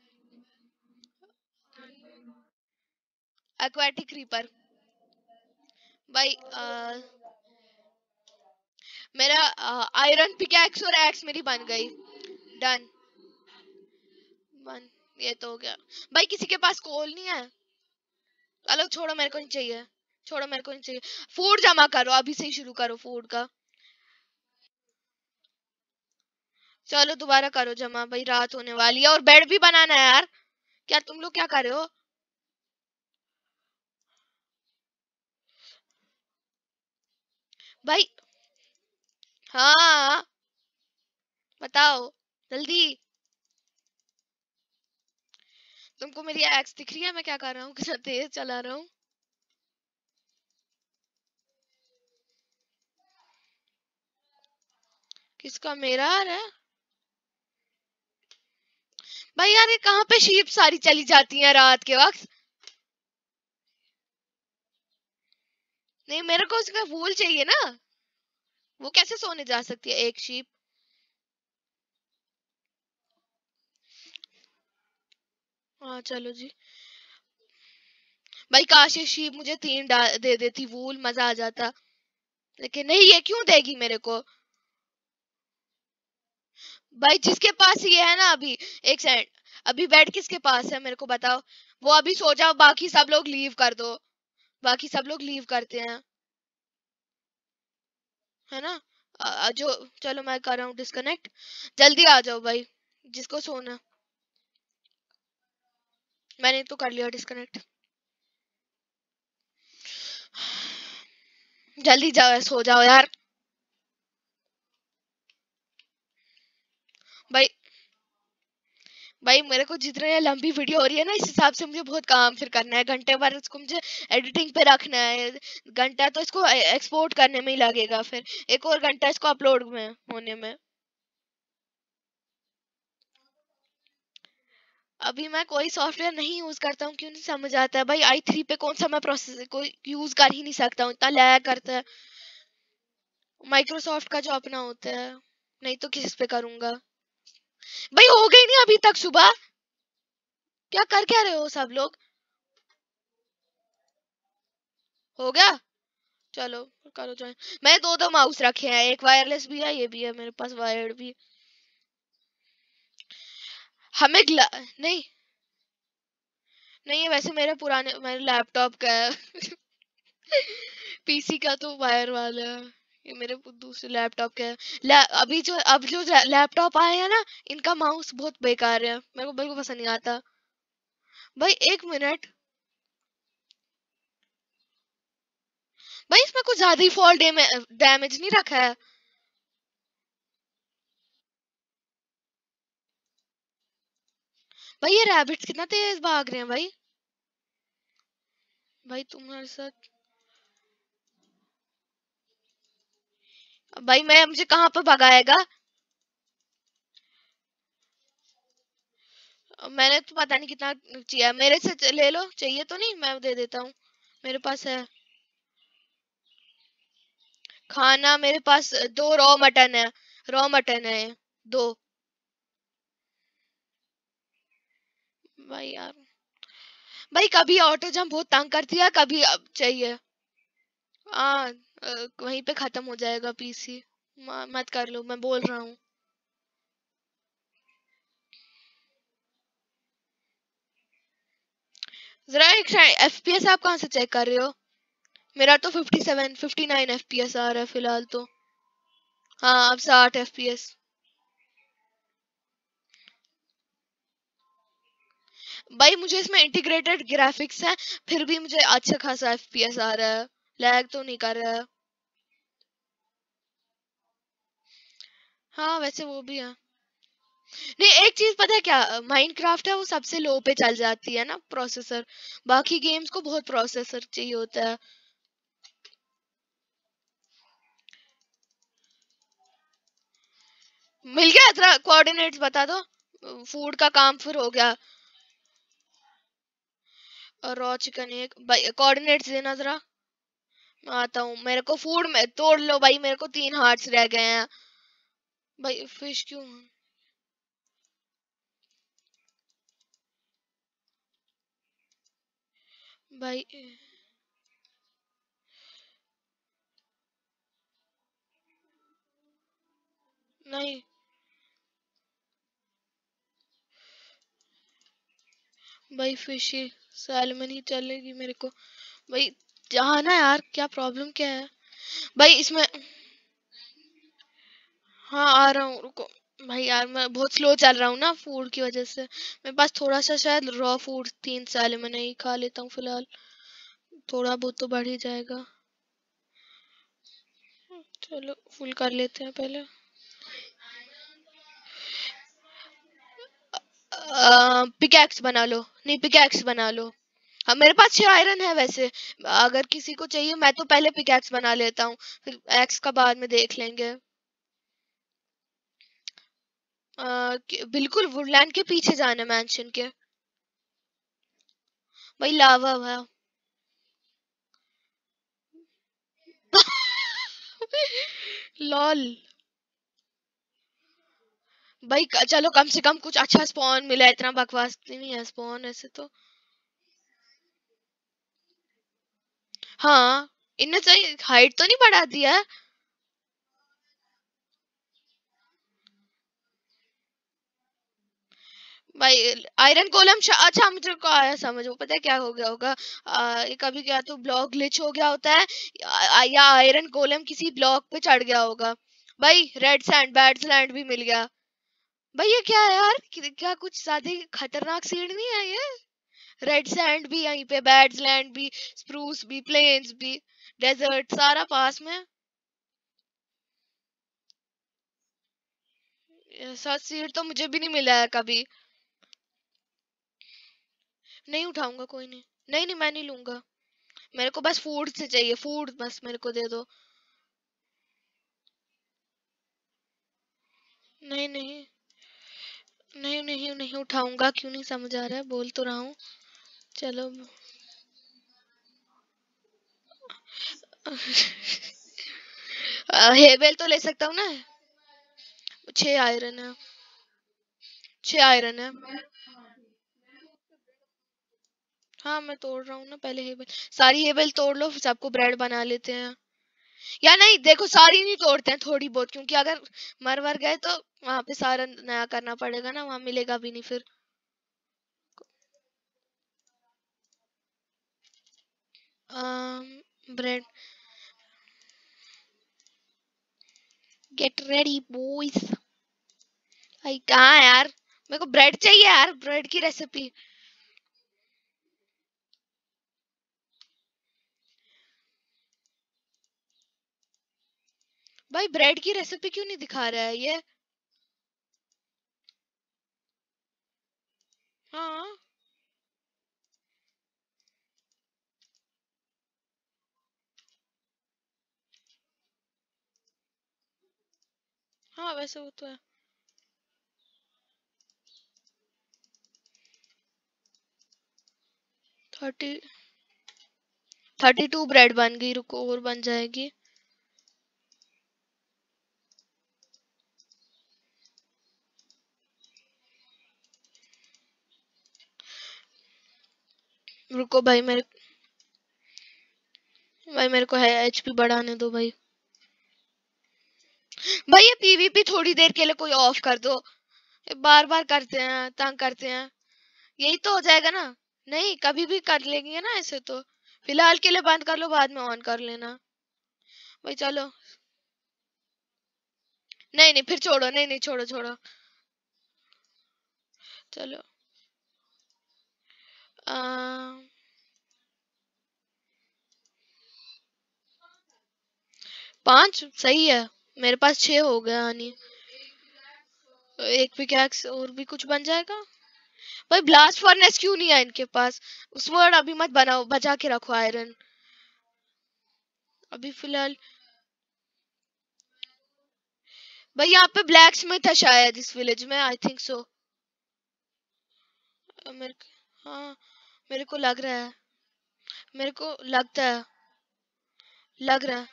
Aquatic creeper. भाई मेरा आयरन पिकैक्स और एक्स मेरी बन गई। डन। बन। ये तो हो गया। भाई किसी के पास कोल नहीं है? चलो छोड़ो, मेरे को नहीं चाहिए। छोड़ो, मेरे को नहीं चाहिए। फूड जमा करो, अभी से ही शुरू करो फूड का। चलो दोबारा करो जमा भाई, रात होने वाली है और बेड भी बनाना है यार। क्या तुम लोग क्या कर रहे हो? भाई। हाँ। बताओ। जल्दी। तुमको मेरी एक्स दिख रही है मैं क्या कर रहा हूँ, कितना तेज चला रहा हूँ? किसका? मेरा आ रहा है? भाई यार ये कहाँ पे शीप सारी चली जाती हैं रात के वक्त? नहीं, मेरे को उसका वूल चाहिए ना। वो कैसे सोने जा सकती है एक शीप? हाँ चलो जी। भाई काश ये शीप मुझे दे देती वूल, मजा आ जाता। लेकिन नहीं, ये क्यों देगी मेरे को? भाई जिसके पास ये है ना अभी। एक सेकंड। अभी बेड किसके पास है मेरे को बताओ। वो अभी सो जाओ, बाकी सब लोग लीव कर दो। बाकी सब लोग लीव करते हैं। है ना? जो। चलो मैं कर रहा हूँ डिस्कनेक्ट। जल्दी आ जाओ भाई। जिसको सोना। मैंने तो कर लिया डिस्कनेक्ट। जल्दी जाओ, सो जाओ यार। भाई। भाई मेरे को जितनी ये लंबी वीडियो हो रही है ना, इस हिसाब से मुझे बहुत काम फिर करना है, घंटे भर इसको मुझे एडिटिंग पे रखना है। घंटा तो इसको एक्सपोर्ट करने में ही लगेगा, फिर एक और घंटा इसको अपलोड में होने में। अभी मैं कोई सॉफ्टवेयर नहीं यूज करता हूँ, क्यों नहीं समझ आता है भाई, i3 पे कौन सा मैं प्रोसेस को यूज कर ही नहीं सकता हूँ, इतना लैग करता है। माइक्रोसॉफ्ट का जो अपना होता है। नहीं तो किस पे करूंगा? भाई हो गई नहीं अभी तक सुबह? क्या कर क्या रहे हो सब लोग? हो गया। चलो। करो ज्वाइन। मैंने दो दो माउस रखे हैं, एक वायरलेस भी है, ये भी है मेरे पास वायर्ड भी। नहीं। नहीं है वैसे, मेरे लैपटॉप का है। पीसी का तो वायर वाला है। ये मेरे दूसरे लैपटॉप का है। अब जो लैपटॉप आए हैं ना, इनका माउस बहुत बेकार है, मेरे को बिल्कुल पसंद नहीं आता। भाई एक मिनट। भाई इसमें कुछ ज्यादा ही फॉल डैमेज नहीं रखा है? भाई ये रैबिट्स कितना तेज भाग रहे हैं भाई। भाई तुम्हारे साथ। भाई मैं मुझे कहाँ पर भगाएगा? मैंने तो पता नहीं कितना चाहिए, मेरे से ले लो, चाहिए तो नहीं, मैं दे देता हूँ। मेरे पास है। खाना मेरे पास दो रॉ मटन है। रॉ मटन है। दो। भाई यार। भाई कभी ऑटो जंप बहुत तंग करती है, कभी अब चाहिए। हाँ। वहीं पे खत्म हो जाएगा पीसी। मत कर लो, मैं बोल रहा हूँ। जरा एक एफपीएस आप कहाँ से चेक कर रहे हो? मेरा तो 59 एफपीएस आ रहा है फिलहाल तो। हाँ अब 60 एफपीएस। भाई मुझे इसमें इंटीग्रेटेड ग्राफिक्स है। फिर भी मुझे अच्छा खासा एफपीएस आ रहा है। लैग तो नहीं कर रहा है। हाँ वैसे वो भी है। नहीं एक चीज पता है क्या, माइनक्राफ्ट है वो सबसे लो पे चल जाती है ना प्रोसेसर। बाकी गेम्स को बहुत प्रोसेसर चाहिए होता है। मिल गया जरा कोऑर्डिनेट्स बता दो। फूड का काम फिर हो गया। और रॉ चिकन एक भाई, कोऑर्डिनेट्स देना जरा। मैं आता हूँ, मेरे को फूड में तोड़ लो भाई, मेरे को 3 हार्ट्स रह गए हैं। भाई फिश क्यों? भाई नहीं भाई, फिश ही सैलमन ही चलेगी मेरे को भाई। जाना यार, क्या प्रॉब्लम क्या है भाई इसमें। हाँ आ रहा हूँ, रुको। भाई यार मैं बहुत स्लो चल रहा हूँ ना फूड की वजह से। मेरे पास थोड़ा सा शायद रॉ फूड 3 साल में नहीं खा लेता हूँ फिलहाल। थोड़ा बहुत तो बढ़ ही जाएगा। चलो फुल कर लेते हैं पहले। पिकैक्स बना लो, नहीं पिकैक्स बना लो। हाँ मेरे पास 6 आयरन है वैसे। अगर किसी को चाहिए मैं तो पहले पिकैक्स बना लेता हूँ, फिर एक्स का बाद में देख लेंगे। बिल्कुल वुडलैंड के पीछे जाना मैंशन के। भाई लावा हुआ। लॉल। भाई चलो कम से कम कुछ अच्छा स्पॉन मिला, इतना बकवास नहीं है स्पॉन ऐसे तो। हाँ इनने सही हाइट तो नहीं बढ़ा दिया है। भाई आयरन गोलम अच्छा मुझे को आया समझ, वो पता है क्या हो गया होगा। ये कभी क्या तो ब्लॉक ग्लिच हो गया होता है, या आयरन गोलम किसी ब्लॉक पे चढ़ गया होगा। भाई रेड सैंड बैड सैंड भी मिल गया। भाई ये क्या है यार, क्या कुछ ज्यादा ही खतरनाक सीड नहीं है ये। रेड सैंड भी यहीं पे, बैड्स लैंड भी, स्प्रूस भी, प्लेन्स भी, डेजर्ट सारा पास में। ऐसा सीड तो मुझे भी नहीं मिला है कभी। नहीं उठाऊंगा कोई नहीं। नहीं नहीं मैं नहीं लूंगा। मेरे को बस फूड से चाहिए, फूड बस मेरे को दे दो। नहीं नहीं नहीं नहीं नहीं उठाऊंगा, क्यों नहीं समझ आ रहा है, बोल तो रहा हूँ। चलो। हेवेल तो ले सकता हूँ ना। 6 आयरन है। 6 आयरन है। हाँ मैं तोड़ रहा हूँ ना पहले हेबल। सारी हेबल तोड़ लो फिर सबको ब्रेड बना लेते हैं। या नहीं देखो सारी नहीं तोड़ते हैं, थोड़ी बहुत, क्योंकि अगर मर वर गए तो वहां पे सारा नया करना पड़ेगा ना, वहां मिलेगा भी नहीं फिर। ब्रेड। Get ready boys. भाई कहाँ है यार, मेरे को ब्रेड चाहिए यार, ब्रेड की रेसिपी। भाई ब्रेड की रेसिपी क्यों नहीं दिखा रहा है ये। हाँ हाँ वैसे वो तो है। 30 32 ब्रेड बन गई, रुको और बन जाएगी। रुको भाई मेरे को है एचपी बढ़ाने दो भाई। भाई ये पीवीपी थोड़ी देर के लिए कोई ऑफ कर दो, बार बार करते हैं तंग करते हैं। यही तो हो जाएगा ना। नहीं कभी भी कर लेंगे ना ऐसे तो। फिलहाल के लिए बंद कर लो, बाद में ऑन कर लेना। भाई चलो। नहीं नहीं फिर छोड़ो, नहीं नहीं छोड़ो छोड़ो। चलो। आ, 5 सही है। मेरे पास 6 हो गया आनी। एक पिकैक्स और भी कुछ बन जाएगा। भाई ब्लास्ट फर्नेस क्यों नहीं है इनके पास। उस वर्ड अभी मत बनाओ, बचा के रखो आयरन अभी फिलहाल। भाई यहाँ पे ब्लैक स्मिथ है शायद इस विलेज में, आई थिंक सो। मेरे हाँ मेरे को लग रहा है, मेरे को लगता है, लग रहा है।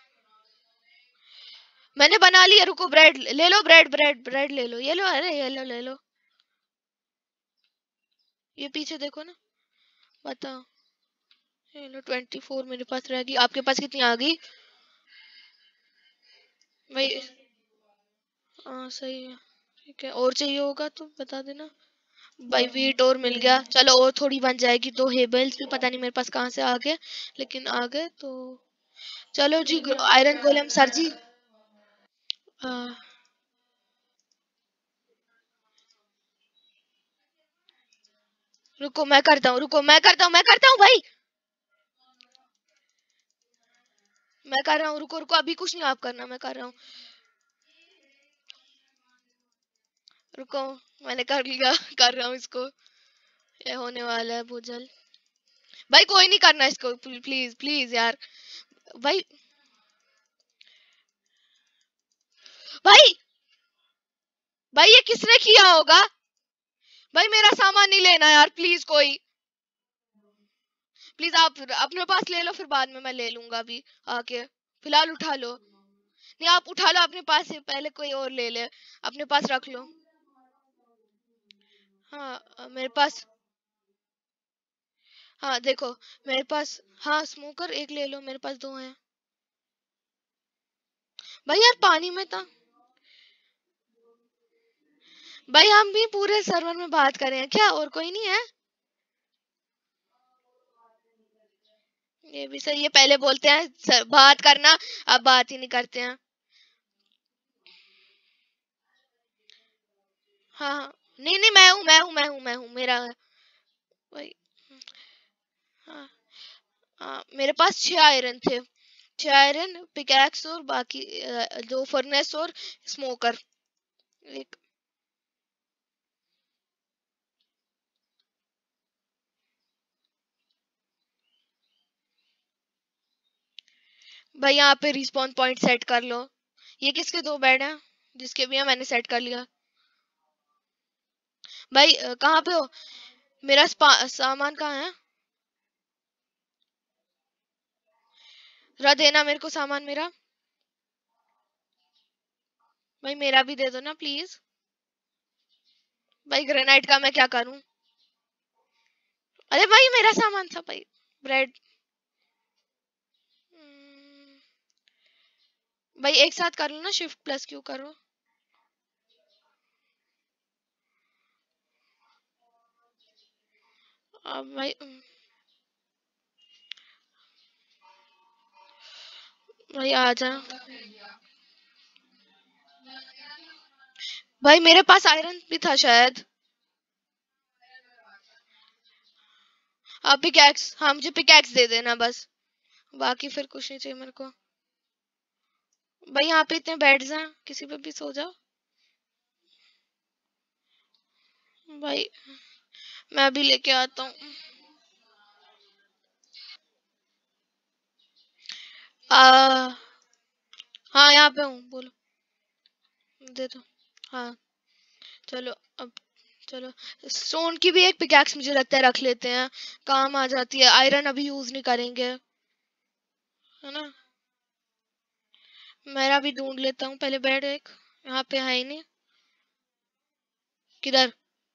मैंने बना लिया, रुको ब्रेड ले लो, ब्रेड ले लो, ये लो, अरे ये लो ले लो। ये पीछे देखो ना। बताओ। ये लो 24 मेरे पास रहेगी। आपके पास कितनी आ गई भाई? हाँ सही है। ठीक है, और चाहिए होगा तो बता देना भाई। वीट और मिल गया, चलो और थोड़ी बन जाएगी। दो हेबल्स भी पता नहीं मेरे पास कहाँ से आ गए, लेकिन आ गए तो चलो जी। आयरन गोलेम सर जी। आ, रुको मैं करता हूँ, रुको मैं करता हूँ भाई। मैं कर रहा हूँ, रुको रुको, अभी कुछ नहीं आप करना, मैं कर रहा हूँ। रुको, मैंने कर लिया कर रहा हूँ इसको। ये होने वाला है बहुत जल्द। भाई कोई नहीं करना इसको, प्लीज प्लीज यार। भाई भाई भाई ये किसने किया होगा? भाई मेरा सामान नहीं लेना यार, प्लीज कोई। प्लीज आप अपने पास ले लो, फिर बाद में मैं ले लूंगा अभी आके। फिलहाल उठा लो। नहीं आप उठा लो अपने पास से, पहले कोई और ले ले। अपने पास रख लो। हाँ मेरे पास। हाँ देखो मेरे पास। हाँ स्मोकर एक ले लो, मेरे पास दो हैं। भाई यार पानी में था। भाई हम भी पूरे सर्वर में बात कर रहे हैं क्या, और कोई नहीं है? ये भी सही है, पहले बोलते हैं बात करना, अब बात ही नहीं करते हैं। हाँ हाँ। नहीं नहीं, मैं हूँ मेरा है। वही। हाँ हाँ, मेरे पास 6 आयरन थे। 6 आयरन पिकैक्स और बाकी दो फर्नेस और स्मोकर एक। भाई यहाँ पे रिस्पॉन पॉइंट सेट कर लो। ये किसके दो बेड हैं? जिसके भी है मैंने सेट कर लिया। भाई कहाँ पे हो? मेरा सामान कहाँ है? जरा देना मेरे को सामान मेरा। भाई मेरा भी दे दो ना प्लीज। भाई ग्रेनाइट का मैं क्या करूं? अरे भाई मेरा सामान था भाई। ब्रेड। भाई एक साथ कर लो ना, शिफ्ट प्लस क्यों करो? अब भाई भाई आ जा। भाई मेरे पास आयरन भी था शायद। आप पिकैक्स, हाँ मुझे पिकैक्स दे देना बस। बाकी फिर कुछ नहीं चाहिए मेरे को। भाई यहाँ पे इतने बेड्स हैं, किसी पे भी सो जाओ। भाई मैं अभी लेके आता हूँ। आ हाँ यहाँ पे हूँ, बोलो। दे दो। हाँ चलो अब। चलो स्टोन की भी एक पिकैक्स मुझे लगता है रख लेते हैं, काम आ जाती है। आयरन अभी यूज नहीं करेंगे, है ना? मेरा भी ढूंढ लेता हूँ पहले बेड एक। यहाँ पे है ही नहीं। किधर?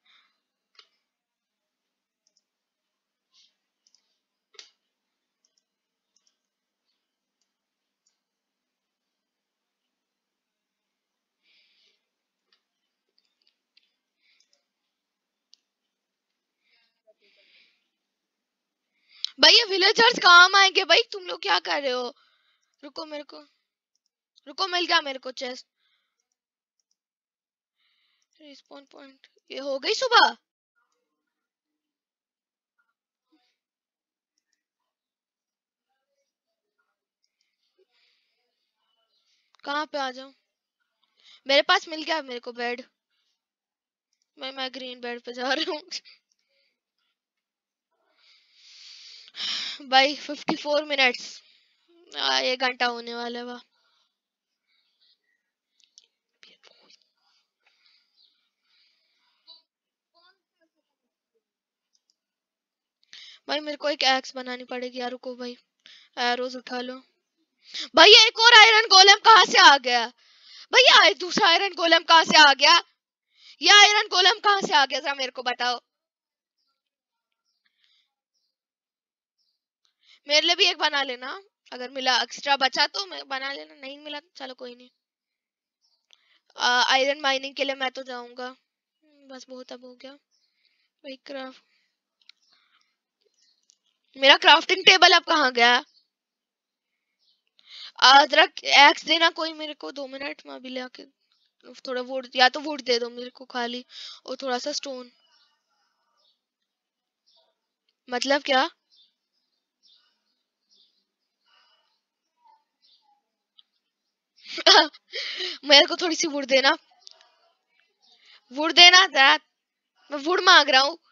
भाई ये विलेजर्स काम आएंगे भाई, तुम लोग क्या कर रहे हो? रुको मेरे को। रुको मिल गया मेरे को चेस्ट। रिस्पॉन पॉइंट ये हो गई सुबह। कहाँ पे आ जाऊं? मेरे पास मिल गया मेरे को बेड। मैं ग्रीन बेड पे जा रहा हूँ। भाई 54 मिनट्स। ये घंटा होने वाला है वाह। भाई मेरे को एक एक्स बनानी पड़ेगी यार, रुको भाई। एरोज उठा लो। भाई ये एक और आयरन गोलेम कहाँ से आ गया? भैया दूसरा आयरन गोलेम कहाँ से आ गया? ये आयरन गोलेम कहाँ से आ गया, जरा मेरे को बताओ। मेरे लिए भी एक बना लेना, अगर मिला एक्स्ट्रा बचा तो मैं बना लेना, नहीं मिला तो चलो कोई नहीं। आयरन माइनिंग के लिए मैं तो जाऊंगा, बस बहुत अब हो गया। वही क्राफ्ट, मेरा क्राफ्टिंग टेबल अब कहाँ गया? अदरक एक्स देना कोई मेरे को, 2 मिनट में अभी ले आके। थोड़ा वुड, या तो वुड दे दो मेरे को खाली, और थोड़ा सा स्टोन। मतलब क्या? मेरे को थोड़ी सी वुड देना, वुड देना दैट, मैं वुड मांग रहा हूँ।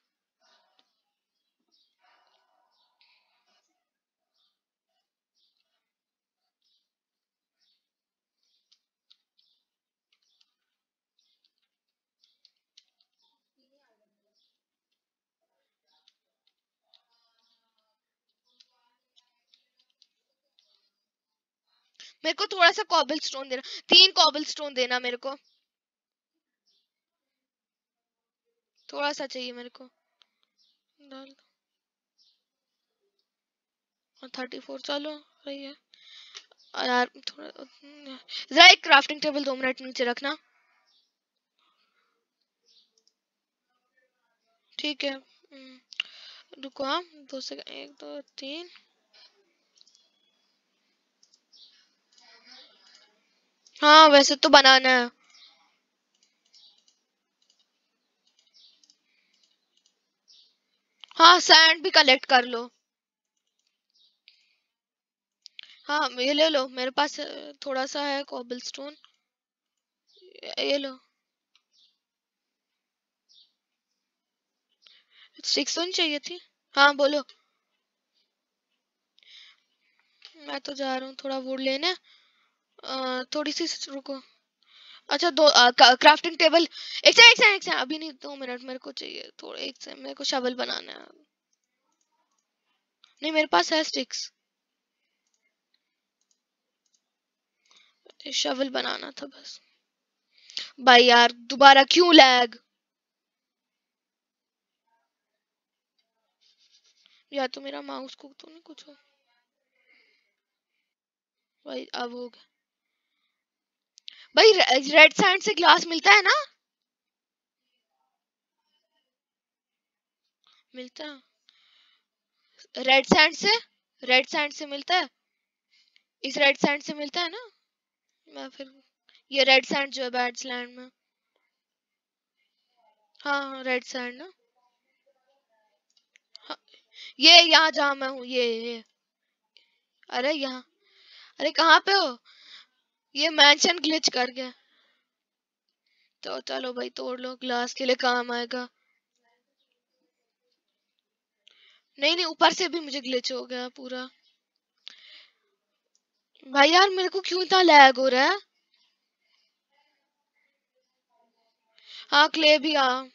मेरे को थोड़ा सा कॉबल स्टोन देना, 3 कॉबल स्टोन देना मेरे को, थोड़ा सा चाहिए मेरे को। डाल 34, चलो सही है। यार थोड़ा जरा एक क्राफ्टिंग टेबल 2 मिनट नीचे रखना। ठीक है, रुको, हाँ 2 सेकंड, 1 2 3। हाँ वैसे तो बनाना है। हाँ सैंड भी कलेक्ट कर लो। हाँ ये ले लो, मेरे पास थोड़ा सा है कॉबलस्टोन, ये लो। स्टिक्स तो नहीं चाहिए थी? हाँ बोलो। मैं तो जा रहा हूँ थोड़ा वुड लेने, थोड़ी सी रुको। अच्छा दो क्राफ्टिंग टेबल, एक सेकंड अभी नहीं, 2 मिनट मेरे को चाहिए थोड़ा, एक से मेरे को शवल बनाना है। नहीं मेरे पास है स्टिक्स, शवल बनाना था बस। भाई यार दोबारा क्यों लैग? या तो मेरा माउस को तो नहीं कुछ हो। भाई अब हो गया। भाई रेड सैंड से ग्लास मिलता है ना? मिलता है रेड सैंड से, रेड सैंड से मिलता है, इस रेड सैंड से मिलता है ना? मैं फिर, ये रेड सैंड जो है बैड्स लैंड में। हाँ हाँ रेड सैंड ना। हाँ, ये यहाँ जहाँ मैं हूँ, ये अरे यहाँ, अरे कहाँ पे हो? ये मैंशन ग्लिच कर गया। तो चलो भाई तोड़ लो, ग्लास के लिए काम आएगा। नहीं नहीं, ऊपर से भी मुझे ग्लिच हो गया पूरा। भाई यार मेरे को क्यों इतना लैग हो रहा है? हाँ क्ले भी, हाँ।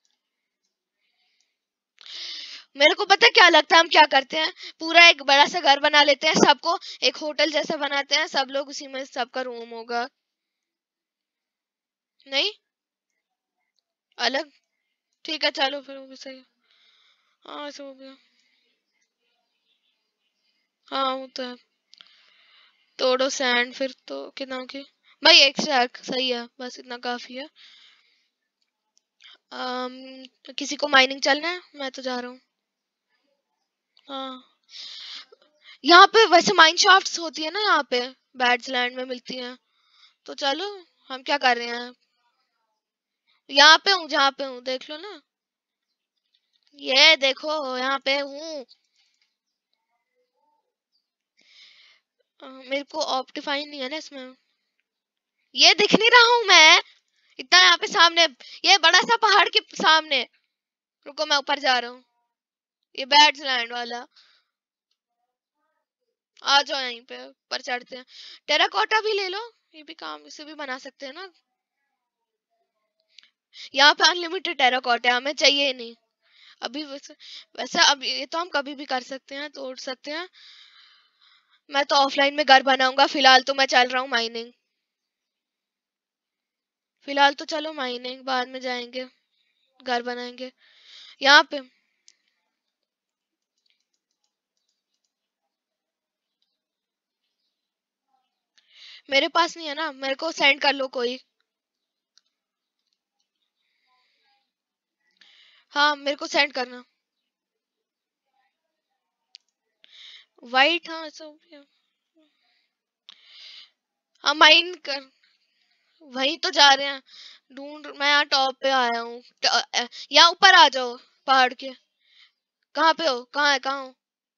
मेरे को पता है क्या लगता है, हम क्या करते हैं, पूरा एक बड़ा सा घर बना लेते हैं, सबको एक होटल जैसा बनाते हैं, सब लोग उसी में सबका रूम होगा। नहीं, अलग, ठीक है चलो फिर वो भी सही है। हाँ ऐसा हो गया। हाँ वो तो है। तोड़ो सैंड फिर तो कितना की, भाई एक स्टैक सही है, बस इतना काफी है। किसी को माइनिंग चलना है? मैं तो जा रहा हूँ। हाँ यहाँ पे वैसे माइन शाफ्ट्स होती है ना, यहाँ पे बैड्स लैंड में मिलती हैं, तो चलो। हम क्या कर रहे हैं? यहाँ पे हूँ जहाँ पे हूँ, देख लो ना, ये देखो यहाँ पे हूँ। मेरे को ऑप्टिफाई नहीं है ना इसमें, ये दिख नहीं रहा हूँ मैं इतना यहाँ पे सामने, ये बड़ा सा पहाड़ के सामने। रुको मैं ऊपर जा रहा हूँ, ये बैड्स लैंड वाला। आ जाओ यहीं पे ऊपर चढ़ते हैं। टेराकोटा भी ले लो, ये भी काम, इसे भी बना सकते हैं ना। यहाँ पे अनलिमिटेड टेराकोटा है, हमें चाहिए ही नहीं अभी। वैसे वैसे अब ये तो हम कभी भी कर सकते हैं, तोड़ सकते हैं। मैं तो ऑफलाइन में घर बनाऊंगा, फिलहाल तो मैं चल रहा हूँ माइनिंग। फिलहाल तो चलो माइनिंग, बाद में जाएंगे घर बनाएंगे यहाँ पे। मेरे पास नहीं है ना, मेरे को सेंड कर लो कोई। हाँ मेरे को सेंड करना। वाइट, हाँ सब। हाँ माइन कर, वही तो जा रहे हैं। ढूंढ, मैं यहाँ टॉप पे आया हूँ। यहाँ ऊपर आ जाओ पहाड़ के। कहाँ पे हो, कहाँ है, कहाँ हो?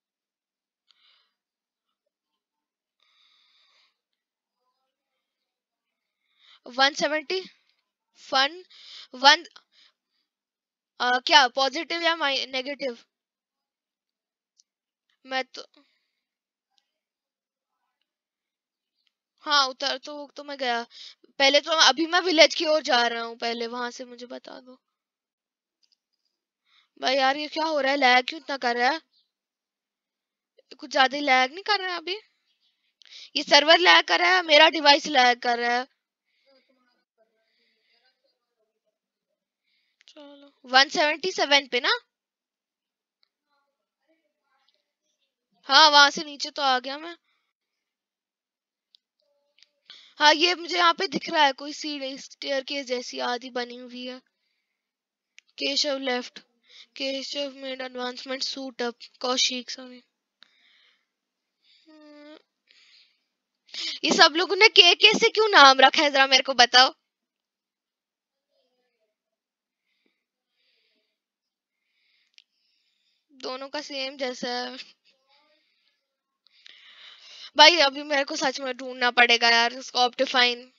170 फन वन। क्या पॉजिटिव या नेगेटिव? मैं तो, हाँ उतर तो मैं गया। पहले तो अभी मैं विलेज की ओर जा रहा हूँ, पहले वहां से मुझे बता दो। भाई यार ये क्या हो रहा है, लैग क्यों इतना कर रहा है? कुछ ज्यादा ही लैग नहीं कर रहा है अभी? ये सर्वर लैग कर रहा है, मेरा डिवाइस लैग कर रहा है? चलो 177 पे ना। हाँ वहां से नीचे तो आ गया मैं। हाँ ये मुझे यहाँ पे दिख रहा है, कोई सीढ़ी स्टेयरकेस जैसी आधी बनी हुई है। Keshav left. Keshav made advancement suit up. Kaushik sorry. ये सब लोगों ने के से क्यों नाम रखा है, जरा मेरे को बताओ। दोनों का सेम जैसा है। भाई अभी मेरे को सच में ढूंढना पड़ेगा यार उसको, ऑप्टिफाइन।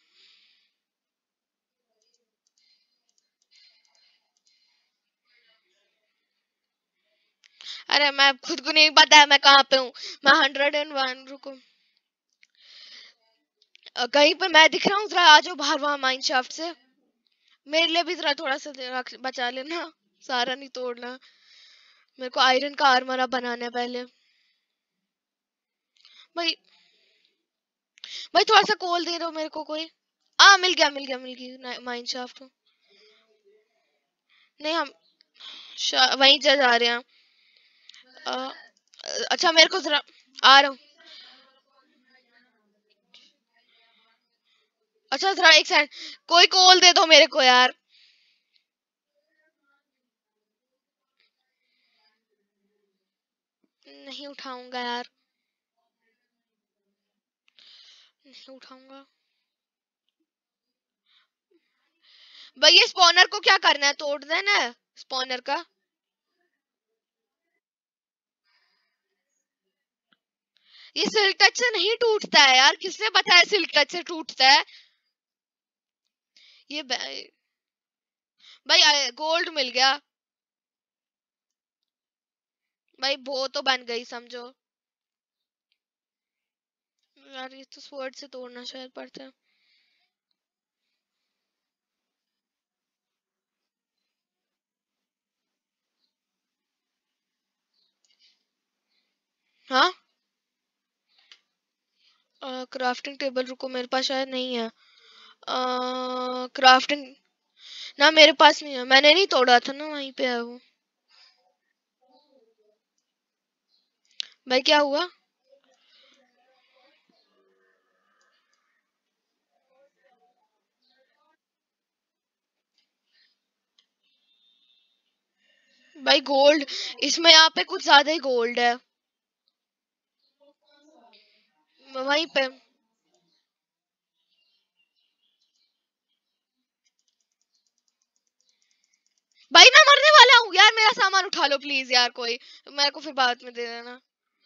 अरे मैं खुद को नहीं पता है मैं कहाँ पे हूँ। मैं 101, रुको। कहीं पे मैं दिख रहा हूँ, जरा आ जाओ बाहर वहां माइन शाफ्ट से। मेरे लिए भी जरा थोड़ा सा बचा लेना, सारा नहीं तोड़ना। मेरे को आयरन का आर्मर अब बनाना है पहले। भाई, भाई थोड़ा सा कोल दे दो मेरे को कोई। मिल गया मिल गया मिल गया माइन शाफ्ट। नहीं हम वहीं जा रहे हैं। अ, अच्छा मेरे को जरा, आ रहा हूँ। अच्छा जरा एक सेकंड, कोई कॉल दे दो मेरे को यार। नहीं उठाऊंगा यार, नहीं उठाऊंगा। भाई ये स्पॉनर को क्या करना है, तोड़ देना है स्पॉनर का? ये सिल्क टच से नहीं टूटता है यार, किसने बताया सिल्क टच से टूटता है? ये भाई गोल्ड मिल गया। भाई वो तो बन गई समझो। यार ये तो स्वॉर्ड से तोड़ना शायद पड़ता है। हाँ क्राफ्टिंग टेबल, रुको मेरे पास शायद नहीं है। क्राफ्टिंग, ना मेरे पास नहीं है, मैंने नहीं तोड़ा था ना, वहीं पे है वो। भाई क्या हुआ? भाई गोल्ड, इसमें यहाँ पे कुछ ज्यादा ही गोल्ड है वहीं पे। भाई मैं मरने वाला हूँ यार, मेरा सामान उठा लो प्लीज यार कोई, मेरे को फिर बाद में दे देना।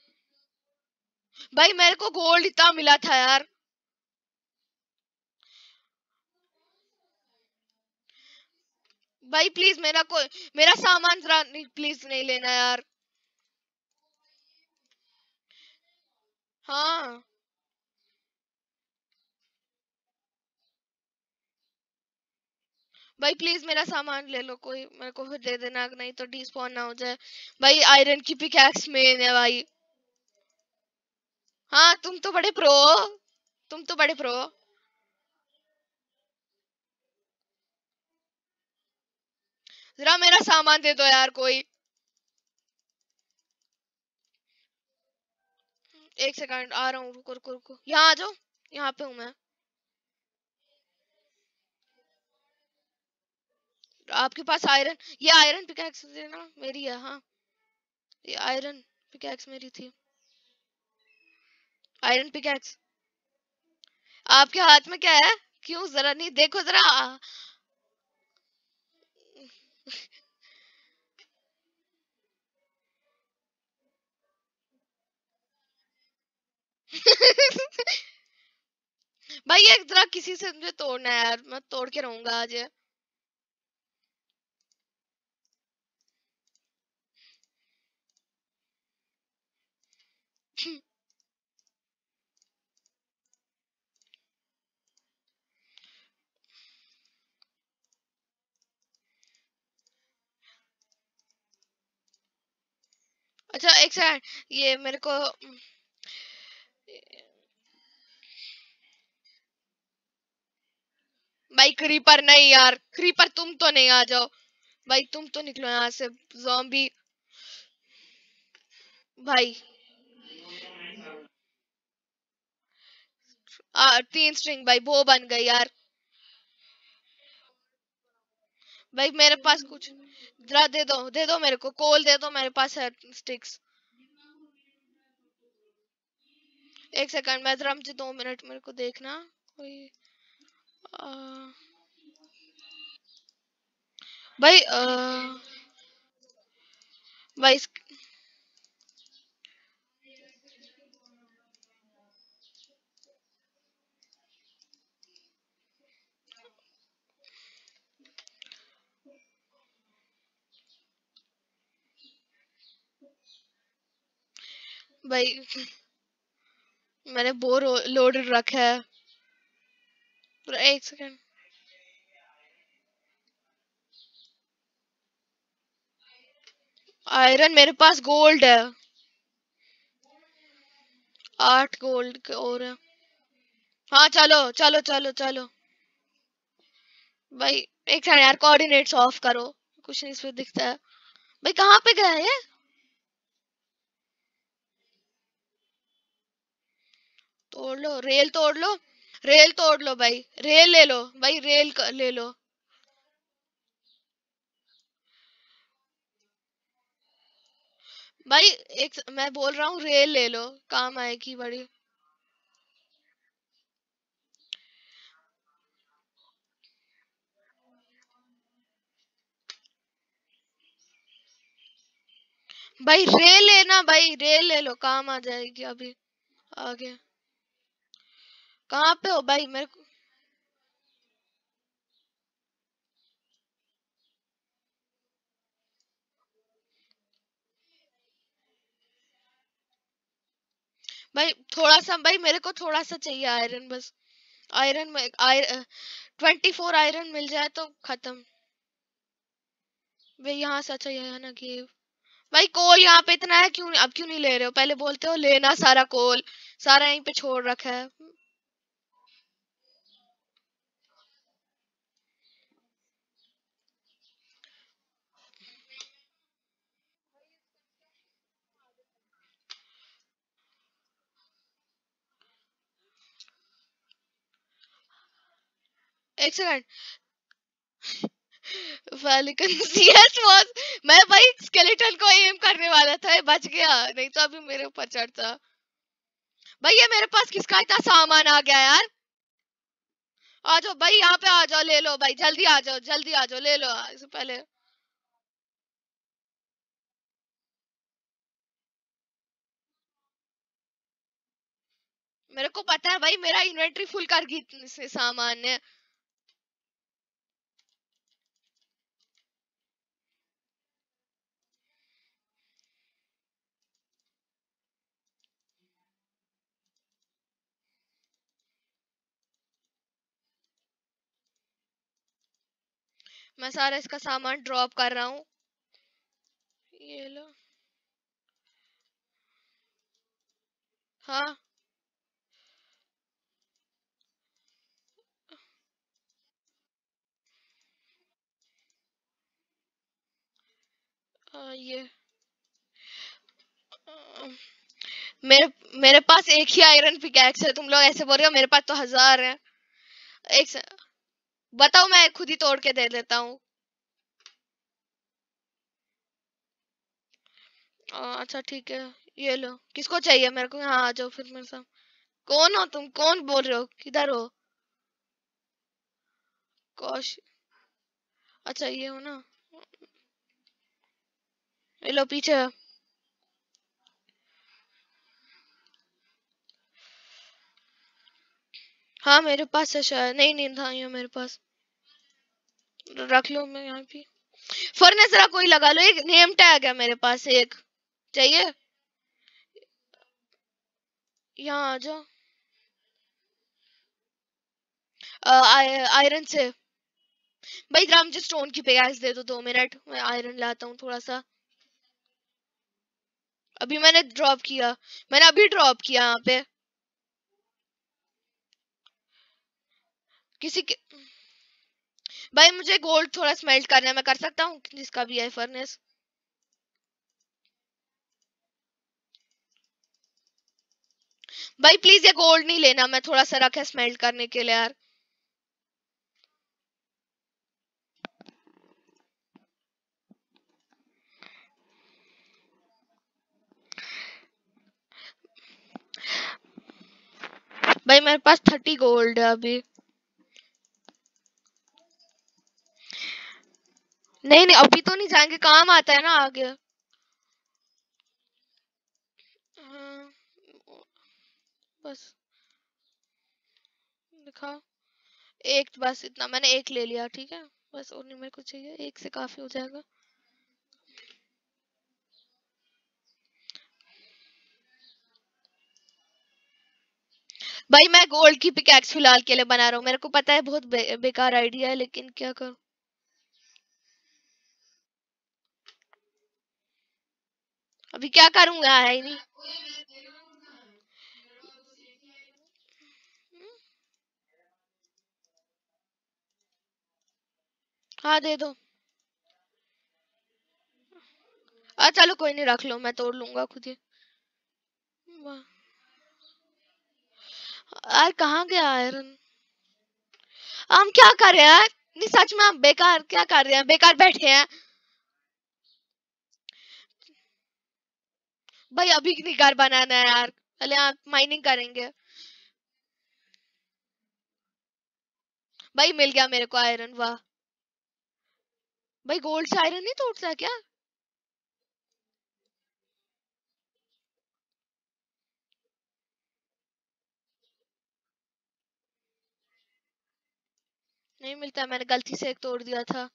भाई मेरे को गोल्ड इतना मिला था यार। भाई प्लीज मेरा कोई, मेरा सामान जरा नहीं, प्लीज नहीं लेना यार। हाँ भाई प्लीज मेरा सामान ले लो कोई, मेरे को फिर दे देना, नहीं तो डिस्पॉन ना हो जाए। भाई आयरन की पिकैक्स मेन है भाई। हाँ तुम तो बड़े प्रो हो, तुम तो बड़े प्रो हो। जरा मेरा सामान दे दो यार कोई। एक सेकंड आ रहा हूँ, रुको रुको रुको, यहाँ आ जाओ, यहाँ पे हूँ मैं। आपके पास आयरन, ये आयरन पिकैक्स देना, मेरी है। हाँ, ये आयरन पिकैक्स मेरी थी। आयरन पिकैक्स आपके हाथ में क्या है? क्यों जरा नहीं देखो जरा। भाई ये जरा किसी से मुझे तोड़ना है यार, मैं तोड़ के रहूंगा आज ये। अच्छा एक सेकंड, ये मेरे को भाई क्रीपर नहीं यार, क्रीपर तुम तो नहीं, आ जाओ भाई, तुम तो निकलो यहाँ से। ज़ॉम्बी भाई। 3 स्ट्रिंग भाई, वो बन गई यार। भाई मेरे पास कुछ, जरा दे दो मेरे को कोल, दे दो, मेरे पास है स्टिक्स। एक सेकंड, मैं जरा, मुझे 2 मिनट मेरे को देखना कोई। आ, भाई भाई भाई मैंने बोर लोड रखा है। एक सेकंड, आयरन मेरे पास गोल्ड है, 8 गोल्ड के और है। हाँ चलो चलो चलो चलो। भाई एक सेकंड यार, कोऑर्डिनेट्स ऑफ करो, कुछ नहीं इसमें दिखता है। भाई कहाँ पे गया है ये? तोड़ लो, रेल तोड़ लो, रेल तोड़ लो भाई, रेल ले लो भाई, ले लो। भाई मैं बोल रहा हूँ रेल ले लो, काम आएगी बड़ी। भाई रेल लेना भाई, रेल ले लो, काम आ जाएगी अभी आगे। कहाँ पे हो भाई मेरे को? भाई थोड़ा सा भाई, मेरे को थोड़ा सा चाहिए आयरन बस। आयरन में 24 आयरन मिल जाए तो खत्म। भाई यहाँ से अच्छा ये है ना कि भाई कोल यहाँ पे इतना है, क्यों अब क्यों नहीं ले रहे हो? पहले बोलते हो लेना सारा कोल, सारा यहीं पे छोड़ रखा है। एक सेकंड, Falcon CS was, मैं भाई स्केलेटन को एम करने वाला था, ये बच गया, नहीं तो अभी मेरे ऊपर चढ़ता। भाई ये मेरे पास किसका इतना सामान आ गया यार? आ जाओ भाई, यहाँ पे आ जाओ, ले लो भाई, जल्दी आ जाओ, जल्दी आ जाओ, ले लो इससे पहले। मेरे को पता है भाई, मेरा इन्वेंटरी फुल कर गई से सामान ने। मैं सारा इसका सामान ड्रॉप कर रहा हूँ, ये लो। हाँ ये मेरे मेरे पास एक ही आयरन पिकैक्स है, तुम लोग ऐसे बोल रहे हो मेरे पास तो 1000 है। एक से, बताओ मैं खुद ही तोड़ के दे देता हूँ। अच्छा ठीक है, ये लो। किसको चाहिए? मेरे को यहाँ आ जाओ फिर मेरे साथ। कौन हो तुम? कौन बोल रहे हो? किधर हो? कौश, अच्छा ये हो ना। ये लो पीछे। हाँ मेरे पास है शायद, नहीं नहीं था ये मेरे पास। रख लो, मैं यहाँ पे फर्नेस जरा कोई लगा लो। एक नेम टैग है मेरे पास, एक चाहिए। यहाँ आ जाओ। आयरन से। भाई जरा मुझे स्टोन की पिकैक्स दे दो, 2 मिनट मैं आयरन लाता हूँ थोड़ा सा। अभी मैंने ड्रॉप किया, मैंने अभी ड्रॉप किया यहाँ पे किसी के। भाई मुझे गोल्ड थोड़ा स्मेल्ट करना है, मैं कर सकता हूँ जिसका भी है फर्नेस। भाई प्लीज ये गोल्ड नहीं लेना, मैं थोड़ा सा रखा है स्मेल्ट करने के लिए यार। भाई मेरे पास 30 गोल्ड है अभी। नहीं नहीं अभी तो नहीं जाएंगे, काम आता है ना आगे। हाँ, बस दिखाओ। एक बस इतना, मैंने एक ले लिया ठीक है। बस और नहीं मेरे को चाहिए, एक से काफी हो जाएगा। भाई मैं गोल्ड की पिकैक्स फिलहाल के लिए बना रहा हूँ, मेरे को पता है बहुत बेकार आइडिया है लेकिन क्या करूँ। अभी क्या करूंगा, है ही नहीं। हाँ दे दो। चलो कोई नहीं, रख लो, मैं तोड़ लूंगा खुद ही। वाह, यार कहाँ गया आयरन? हम क्या कर रहे हैं यार? नहीं सच में हम बेकार क्या कर रहे हैं, बेकार बैठे हैं। भाई अभी नहीं घर बनाना है यार, पहले आप माइनिंग करेंगे। भाई मिल गया मेरे को आयरन, वाह। भाई गोल्ड से आयरन नहीं तोड़ता क्या? नहीं मिलता, मैंने गलती से एक तोड़ दिया था।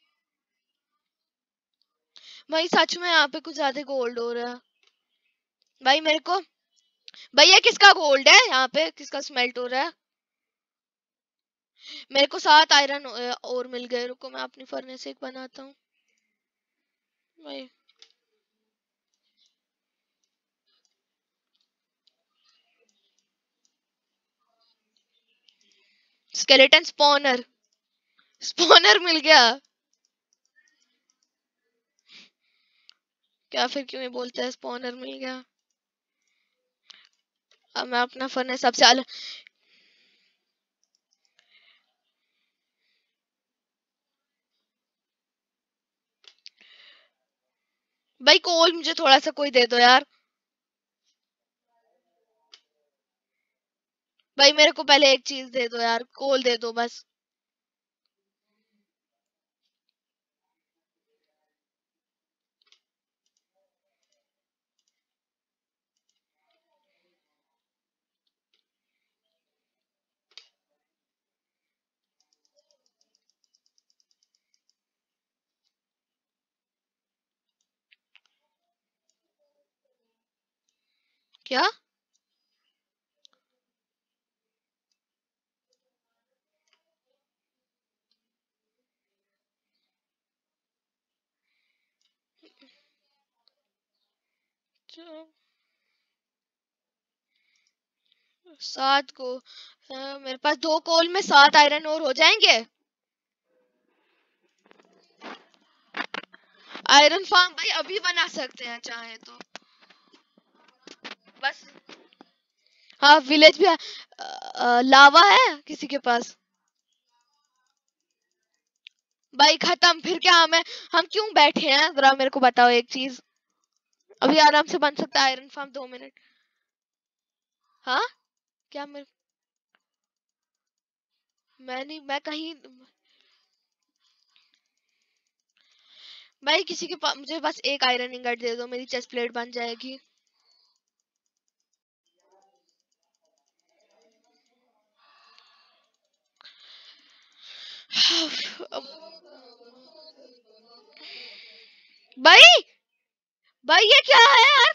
भाई सच में यहाँ पे कुछ ज्यादा गोल्ड हो रहा है। भाई मेरे को, भैया किसका गोल्ड है यहाँ पे, किसका स्मेल्ट हो रहा है? मेरे को 7 आयरन और मिल गए, रुको मैं अपनी फर्नेस एक बनाता हूँ। भाई स्केलेटन स्पॉनर, स्पॉनर मिल गया। क्या फिर क्यों ही बोलते हैं स्पॉनर मिल गया। अब मैं अपना फर्नेस सबसे अलग। भाई कोल मुझे थोड़ा सा कोई दे दो यार। भाई मेरे को पहले एक चीज दे दो यार, कोल दे दो बस। क्या? जो- 7 को मेरे पास 2 कोल में 7 आयरन और हो जाएंगे। आयरन फार्म भाई अभी बना सकते हैं चाहे तो। बस। हाँ विलेज भी लावा है किसी के पास? भाई खत्म फिर क्या, हम क्यों बैठे हैं, जरा मेरे को बताओ एक चीज। अभी आराम से बन सकता है आयरन फार्म 2 मिनट। हाँ क्या मैं नहीं, मैं कहीं। भाई किसी के पास मुझे बस एक आयरन इंगट दे दो, मेरी चेस्ट प्लेट बन जाएगी। भाई भाई ये क्या है यार?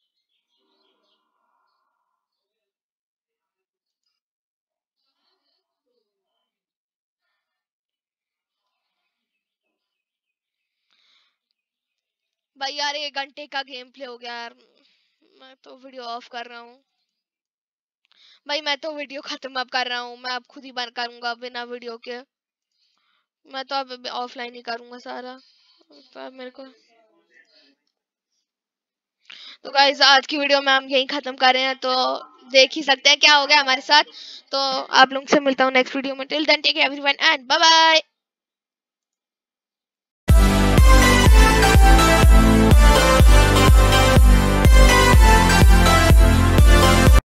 भाई यार 1 घंटे का गेम प्ले हो गया यार, मैं तो वीडियो ऑफ कर रहा हूँ। भाई मैं तो वीडियो खत्म अब कर रहा हूँ, मैं अब खुद ही बंद करूंगा बिना वीडियो के। मैं तो अब ऑफलाइन ही करूंगा सारा। तो अब मेरे को, तो गाइस आज की वीडियो में हम यही खत्म कर रहे हैं, तो देख ही सकते हैं क्या हो गया हमारे साथ। तो आप लोगों से मिलता हूँ नेक्स्ट वीडियो में। Till then take care everyone and bye bye.